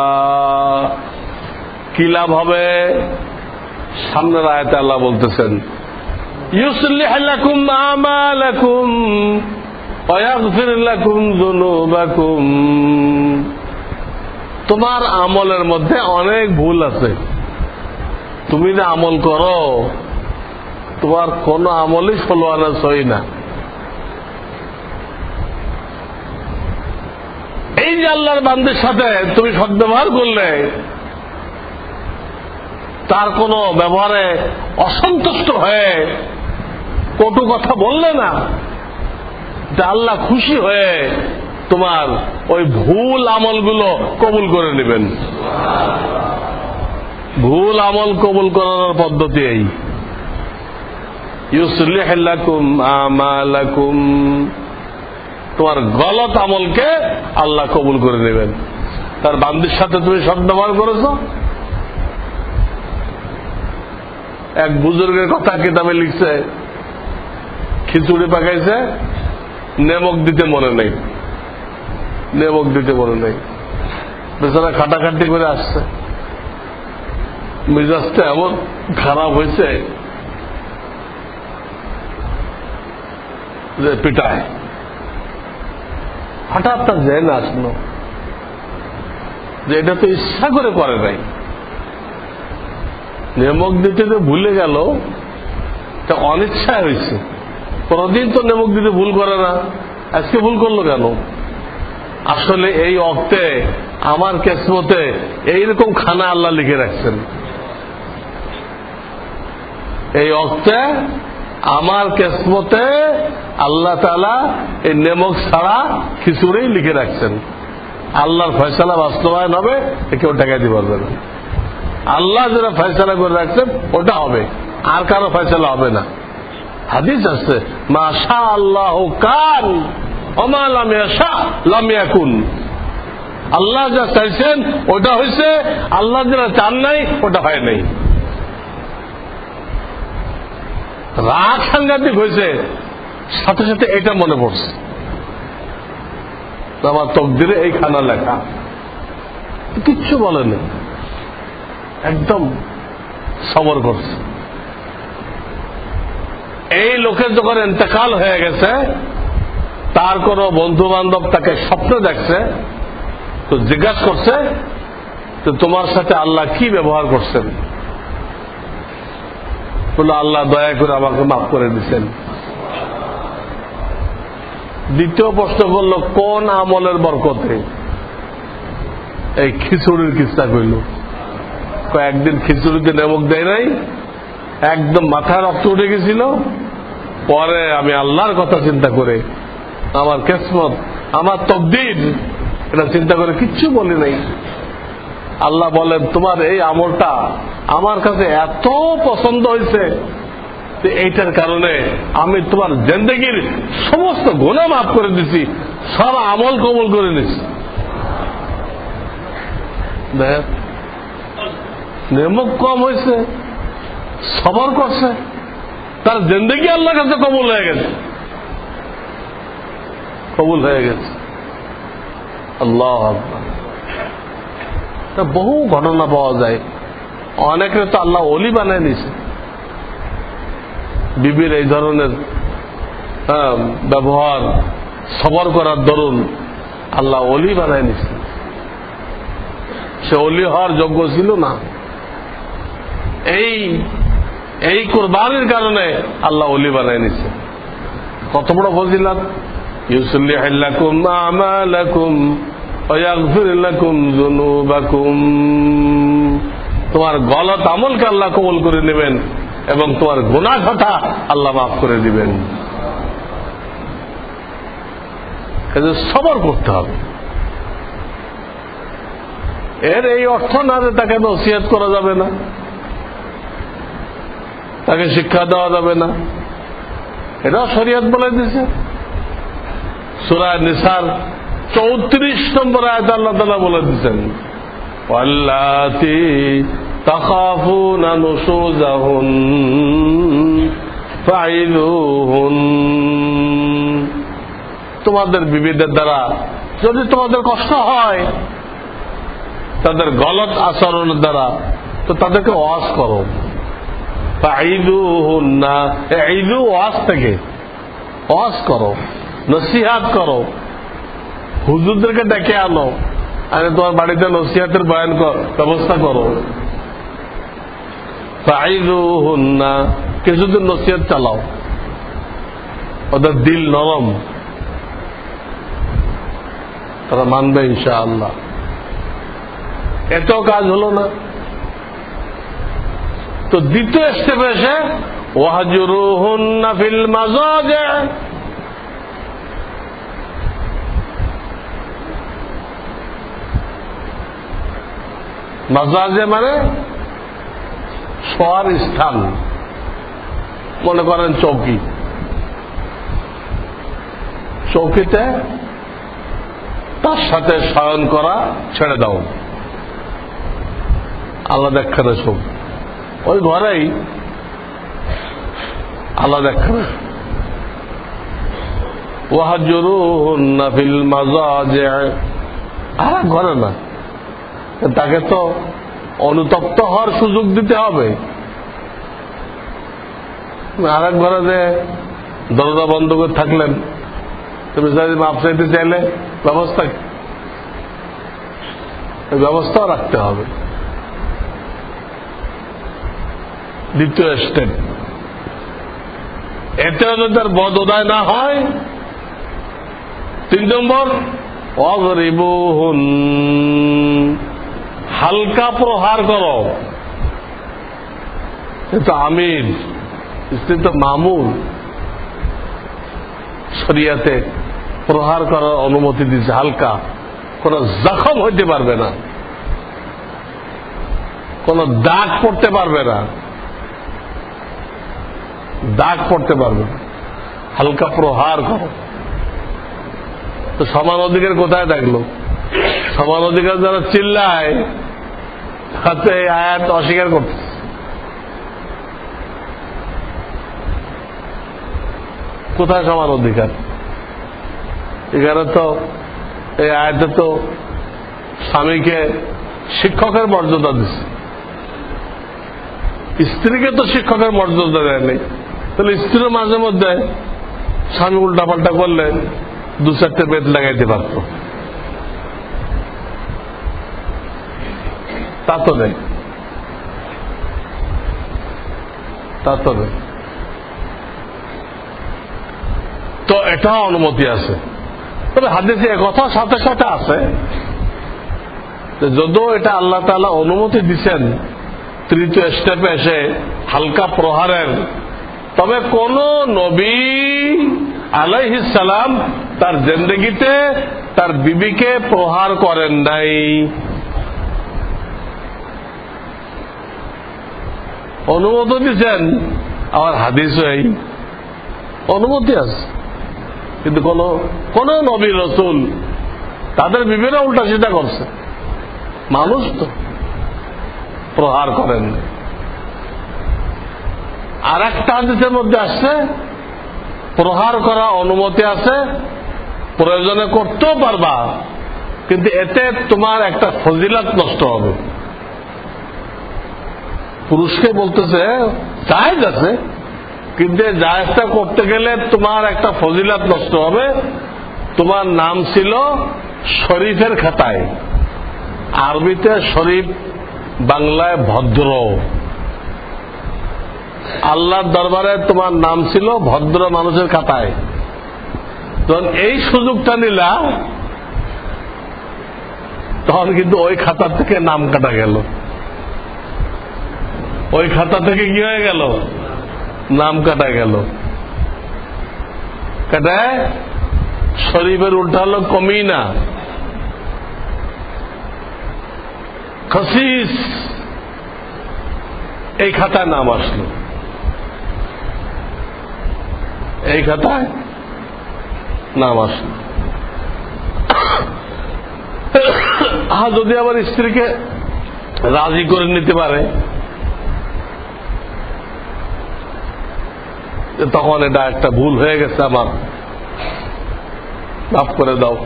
কি লাভ হবে? সামনের আয়াতে আল্লাহ বলতেছেন, ইউসলিহ লাকুম আমালাকুম ওয়া ইয়াগফির লাকুম যুনুবাকুম। তোমার আমলের মধ্যে অনেক ভুল আছে। তুমি যে আমল করো, তোমার কোন আমলই ষোলো আনা সই না। এই যে আল্লাহর বান্দার সাথে তুমি সদ্ব্যবহার করলে, তার কোন ব্যবহারে অসন্তুষ্ট হয়ে কটু কথা বললে না, আল্লাহ খুশি হয়ে তোমার ওই ভুল আমলগুলো কবুল করে নেবেন। ভুল আমল কবুল করার পদ্ধতি এই, ইউসলিহ লাকুম আমালাকুম, তোমার গলত আমলকে আল্লাহ কবুল করে নেবেন। তার বান্দির সাথে তুমি সদ্ব্যবহার করেছো। এক বুজুর্গের কথা কিতাবে লিখছে, খিচুড়ি পাকাইছে, নেমক দিতে মনে নেই, নেমক দিতে মনে নেই, বেচারা খাটাখাটি করে আসছে, মেজাজটা এমন খারাপ হয়েছে যে পিটায়। হঠাৎ তার জেনে আসলো যে এটা তো ইচ্ছা করে করে নাই, নেমক দিতে তো ভুলে গেল, এটা অনিচ্ছায় হয়েছে। কোনদিন তো নেমক দিতে ভুল করে না, আজকে ভুল করলো কেন? আসলে এই অক্তে আমার কিসমতে এইরকম খানা আল্লাহ লিখে রাখছেন। এই অক্তে আমার কিসমতে আল্লাহ তাআলা এই নেমক ছাড়া খিচুড়ি লিখে রাখছেন। আল্লাহর ফয়সালা বাস্তবায়ন হবে, কেউ ঠেকাইতে পারবে না। আল্লাহ যেটা ফয়সালা করে রাখছেন ওটা হবে, আর কারো ফয়সালা হবে না। হাদিস আছে, মা শা আল্লাহু কান ওয়া মা লাম ইয়াশা লাম ইয়াকুন। আল্লাহ যা চাইছেন ওটা হয়েছে, আল্লাহ যেটা চান নাই ওটা হয় নাই। রাগ সাংঘাতিক হয়েছে, সাথে সাথে এটা মনে পড়ছে, আমার তকদিরে এই খানা লেখা। কিচ্ছু বলেনি, একদম সবর করছে। এই লোকের যখন ইন্তেকাল হয়ে গেছে, তার কোন বন্ধু বান্ধব তাকে স্বপ্নে দেখছে, তো জিজ্ঞাসা করছে তো তোমার সাথে আল্লাহ কি ব্যবহার করছেন? বলল, আল্লাহ দয়া করে আমাকে মাফ করে দিচ্ছেন। দ্বিতীয় প্রশ্ন করল, কোন আমলের বরকতে? এই খিচুড়ির কিস্তা কইল। কয়েকদিন খিচুড়িতে নেমক দেয় নাই, একদম মাথায় রক্ত উঠে গেছিল। পরে আমি আল্লাহর কথা চিন্তা করে, আমার কিসমত, আমার তকদির, এটা চিন্তা করে কিচ্ছু বলি নাই। আল্লাহ বলেন, তোমার এই আমলটা আমার কাছে এত পছন্দ হয়েছে যে এইটার কারণে আমি তোমার জিন্দেগির সমস্ত গুনাহ মাফ করে দিছি, সব আমল কবুল করে নিছি। নেমক কম হয়েছে, সবর করছে, তার জিন্দেগি আল্লাহর কাছে কবুল হয়ে গেছে, কবুল হয়ে গেছে। আল্লাহু আকবার। বহু ঘটনা পাওয়া যায়। অনেকে তো আল্লাহ ওলি বানায় নিছে, বিবির এই ধরনের ব্যবহার, সবর করার দরুন আল্লাহ ওলি বানায় নিছে। সে ওলি হওয়ার যোগ্য ছিল না, এই কুরবানির কারণে আল্লাহ ওলি বানায় নিছে। কত বড় ফজিলত! ইউসলিহ লাকুম আমালাকুম ওয়া ইয়াগফির লাকুম যুনুবাকুম। তোমার গলত আমলকে আল্লাহ কবুল করে নেবেন এবং তোমার গুনাহ খাতা আল্লাহ মাফ করে দিবেন। সবর করতে হবে। এর এই অর্থ না যে তাকে নসিহত করা যাবে না, তাকে শিক্ষা দেওয়া যাবে না, এটাও শরীয়ত বলে দিয়েছে। সূরা নিসার 34 নম্বর আয়াতে আল্লাহ তাআলা বলে দিয়েছেন, ওয়াল্লাতী তাখাফুনা নুশুজাহুন ফাইযুহুন। তোমাদের বিবিদের দ্বারা যদি তোমাদের কষ্ট হয়, তাদের গলত আচরণের দ্বারা, তো তাদেরকে ওয়াজ করো। ফাইযুহুন্না, ইযু ওয়াজ থেকে, ওয়াজ করো, নসিহত করো, হুজুরদেরকে ডেকে আনো, আরে তোমার বাড়িতে নসিহতের বয়ান ব্যবস্থা করো, ফাইযুহুন্না, কিছুদিন নসিহত চালাও, ওদের দিল নরম, তারা মানবে ইনশাআল্লাহ। এটাও কাজ হলো না, তো দ্বিতীয় স্টেপে এসে ওয়াহজুরুহুন্না ফিল মাযাজি', মাযাজি মানে শোয়ার স্থান, মনে করেন চৌকি, চৌকিতে তার সাথে শয়ন করা ছেড়ে দাও, আলাদা একখানে শোক, ওই ঘরেই আলাদা একখানে। ওয়াহজুরুহুন্না ফিল মাযাজি', আর ঘরে না, তাকে তো অনুতপ্ত হওয়ার সুযোগ দিতে হবে। আরেক ঘরে যে দরজা বন্ধ করে থাকলেন, তুমি যদি মাপ চাইতে চাইলে ব্যবস্থাও রাখতে হবে। দ্বিতীয় স্টেপ, এতে যদি তার বদ উদয় না হয়, 3 নম্বর ওয়াযরিবুহুন, হালকা প্রহার করো। কিন্তু আমির স্ত্রী তো মামুল, শরিয়াতে প্রহার করার অনুমতি দিচ্ছে, হালকা, কোন জখম হইতে পারবে না, কোন দাগ পড়তে পারবে না, দাগ পড়তে পারবে না, হালকা প্রহার করো। তো সমান অধিকার কোথায় থাকলো? সমান অধিকার যারা চিল্লায় তাতে এই আয়াত অস্বীকার করছে। কোথায় সমান অধিকার? এখানে তো এই আয়াতে তো স্বামীকে শিক্ষকের মর্যাদা দিচ্ছে, স্ত্রীকে তো শিক্ষকের মর্যাদা দেয়নি। তাহলে স্ত্রীর মাঝে মধ্যে স্বামী উল্টাপাল্টা করলে 2-4টে বেদ লাগাইতে পারত, তা তো নেই, তা তো নেই। তো এটা অনুমতি আছে। তবে হাদিসে একথা সাথে সাথে আছে, যদিও এটা আল্লাহ তাআলা অনুমতি দিচ্ছেন তৃতীয় স্টেপে এসে হালকা প্রহারের, তবে কোন নবী আলাইহিস সালাম তার জিন্দেগিতে তার বিবিকে প্রহার করেন নাই। অনুমতি দিচ্ছেন, আবার হাদিসও এই অনুমতি আছে, কিন্তু কোন নবী রাসূল তাদের বিবিরা উল্টা সিধা করছে, মানুষ তো প্রহার করেন। আর একটা হাদিসের মধ্যে আসছে প্রহার করা অনুমতি আছে, প্রয়োজনে করতেও পারবা, কিন্তু এতে তোমার একটা ফজিলত নষ্ট হবে। পুরুষকে বলতেছে জায়েজ আছে, কিন্তু জায়েজটা করতে গেলে তোমার একটা ফজিলত নষ্ট হবে। তোমার নাম ছিল শরীফের খাতায়, আরবিতে শরীফ, বাংলায় ভদ্র। আল্লাহর দরবারে তোমার নাম ছিল ভদ্র মানুষের খাতায়। যখন এই সুযোগটা নিলা, তখন কিন্তু ওই খাতা থেকে নাম কাটা গেল, ওই খাতা থেকে কি হয়ে গেল? নাম কাটা গেল। কাটায় শরীফের উল্টা হলো কমিনা, খসিস, এই খাতায় নাম আসলো, এই খাতায় নাম আসলো। যদি আবার স্ত্রীকে রাজি করে নিতে পারে, তখন এটা একটা ভুল হয়ে গেছে, আমার মাফ করে দাও,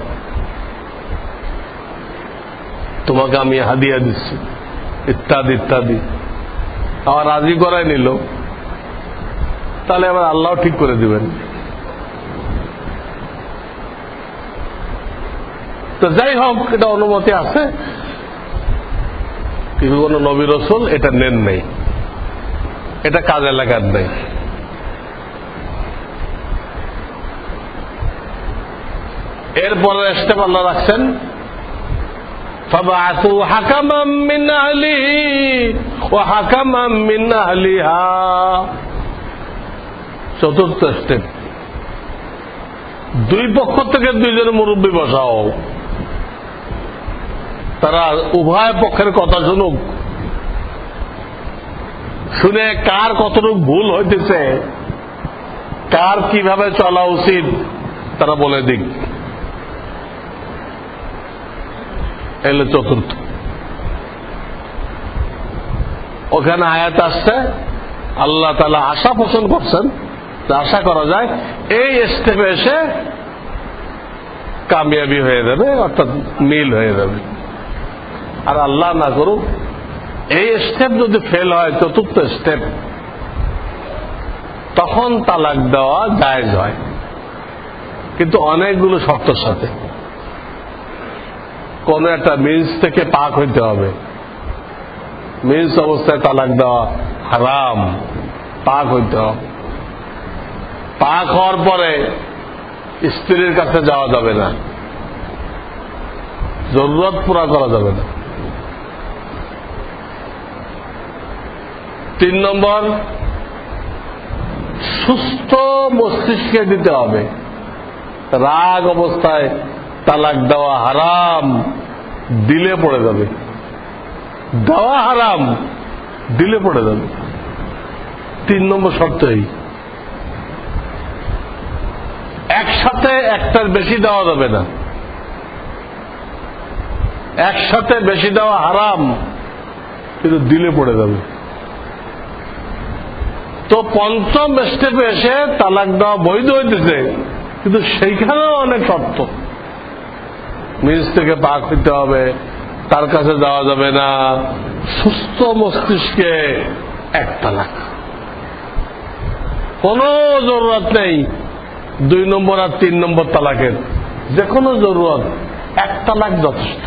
তোমাকে আমি হাদিয়া দিচ্ছি, ইত্যাদি ইত্যাদি, আবার রাজি করাই নিল, তাহলে আবার আল্লাহ ঠিক করে দিবেন। তো যাই হোক, এটা অনুমতি আছে, কিন্তু কোন নবী রাসূল এটা নেন নাই, এটা কাজে লাগার নাই। এরপরে স্টেপ আল্লাহ রাখছেন ফাবাআসু হাকামান মিন আহলিহি ওয়া হাকামান মিন আহলিহা। চতুর্থ স্টেপ, দুই পক্ষ থেকে দুইজন মুরব্বী বসাও, তারা উভয় পক্ষের কথা শুনুক, শুনে কার কতটুকু ভুল হইতেছে, কার কিভাবে চলা উচিত তারা বলে দিক। এলে চতুর্থ। ওখানে আয়াত আসছে, আল্লাহ তাআলা আশা পোষণ করছেন, আশা করা যায় এই স্টেপে এসে কামিয়াবি হয়ে যাবে, অর্থাৎ মিল হয়ে যাবে। আর আল্লাহ না করুক এই স্টেপ যদি ফেল হয়, চতুর্থ স্টেপ, তখন তালাক দেওয়া জায়েজ হয়, কিন্তু অনেকগুলো শর্তের সাথে। কোন একটা মিন্স থেকে পাক হইতে হবে, মিন্স অবস্থায় তালাক দেওয়া হারাম, পাক হইতে হবে। পাক হওয়ার পরে স্ত্রীর কাছে যাওয়া যাবে না, জরুরত পুরা করা যাবে না। 3 নম্বর, সুস্থ মস্তিষ্কে দিতে হবে। রাগ অবস্থায় তালাক দেওয়া হারাম, দিলে পড়ে যাবে, দেওয়া হারাম, দিলে পড়ে যাবে। 3 নম্বর শর্তই, একসাথে একটার বেশি দেওয়া যাবে না, একসাথে বেশি দেওয়া হারাম, কিন্তু দিলে পড়ে যাবে। তো পঞ্চম স্টেপে এসে তালাক দেওয়া বৈধ হইতেছে, কিন্তু সেইখানেও অনেক শর্ত। মিন্স থেকে পাক হইতে হবে, তার কাছে যাওয়া যাবে না, সুস্থ মস্তিষ্কে এক তালাক, কোন জরুরত নেই 2 নম্বর আর 3 নম্বর তালাকের, যে কোনো জরুরত, এক তালাক যথেষ্ট।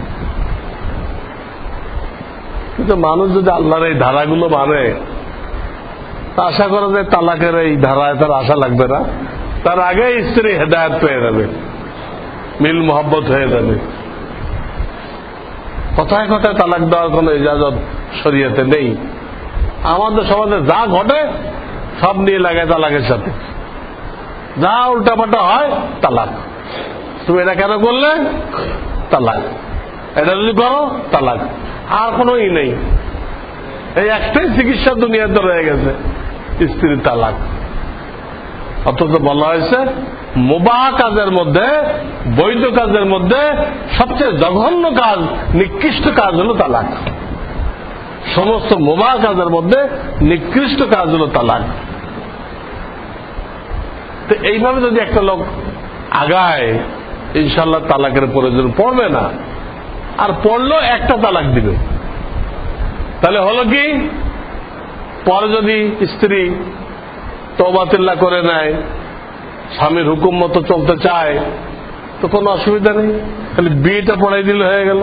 কিন্তু মানুষ যদি আল্লাহর এই ধারাগুলো মানে, আশা করা যায় তালাকের এই ধারায় তার আশা লাগবে না, তার আগে স্ত্রী হেদায়েত পেয়ে যাবে, মিল মোহাব্বত হয়ে যাবে। কথায় কথায় তালাক দেওয়ার কোন ইজাজত শরীয়তে নেই। আমাদের সমাজে যা ঘটে সব নিয়ে লাগে তালাকের সাথে, যা উল্টাপাল্টা হয় তালাক। তুমি এটা কেন করলে? তালাক। এটা যদি করো তালাক, আর কোন ই নেই। এই একটাই চিকিৎসা দুনিয়াতে রয়ে গেছে, স্ত্রীর তালাক। অথচ বলা হয়েছে মুবাহ কাজের মধ্যে, বৈধ কাজের মধ্যে সবচেয়ে জঘন্য কাজ, নিকৃষ্ট কাজ হলো তালাক। সমস্ত মুবাহ কাজের মধ্যে নিকৃষ্ট কাজ হলো তালাক। তো এইভাবে যদি একটা লোক আগায়, ইনশাল্লাহ তালাকের প্রয়োজন পড়বে না, আর পড়লেও একটা তালাক দিবে। তাহলে হলো কি, পরে যদি স্ত্রী তওবাতুল্লাহ করে নেয়, স্বামীর হুকুম মতো চলতে চায়, তো কোনো অসুবিধা নেই, খালি বিয়েটা পড়াই দিলে হয়ে গেল।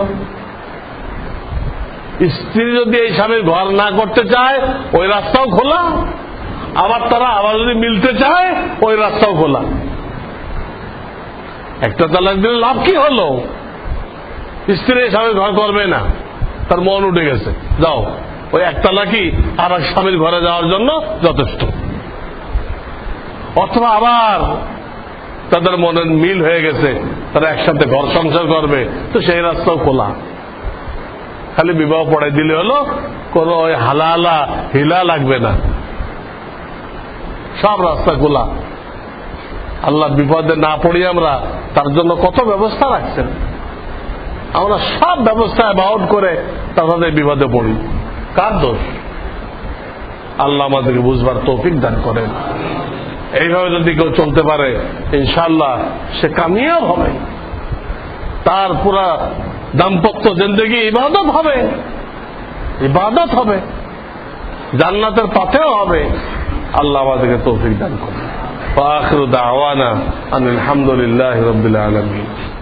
স্ত্রী যদি এই স্বামীর ঘর না করতে চায়, ওই রাস্তাও খোলা, আবার তারা আবার যদি মিলতে চায়, ওই রাস্তাও খোলা। একটা তালাক দিলে লাভ কি হলো? স্ত্রী স্বামীর ঘর করবে না, তার মন উঠে গেছে, যাও, ওই এক তালাকই আর এক স্বামীর ঘরে যাওয়ার জন্য যথেষ্ট। অথবা আবার তাদের মনের মিল হয়ে গেছে, তারা একসাথে ঘর সংসার করবে, তো সেই রাস্তাও খোলা। খালি বিবাহ পড়াই দিলে হলো, কোন ওই হালালা হিলা লাগবে না, সব রাস্তা খোলা। আল্লাহ বিপদে না পড়ি আমরা, তার জন্য কত ব্যবস্থা রাখছেন। আমরা সব ব্যবস্থা অ্যাবাউট করে তাদের বিপদে পড়ি, কার দোষ? আল্লাহ আমাদেরকে বুঝবার তৌফিক দান করেন। এইভাবে যদি কেউ চলতে পারে, ইনশাআল্লাহ সে কামিয়াব হবে, তার পুরা দাম্পত্য জিন্দেগি ইবাদত হবে, ইবাদত হবে, জান্নাতের পথেও হবে। আল্লাহ আমাদেরকে তৌফিক দান করেন। ওয়া আখিরু দাওয়ানা আনিল হামদুলিল্লাহি রাব্বিল আলামিন।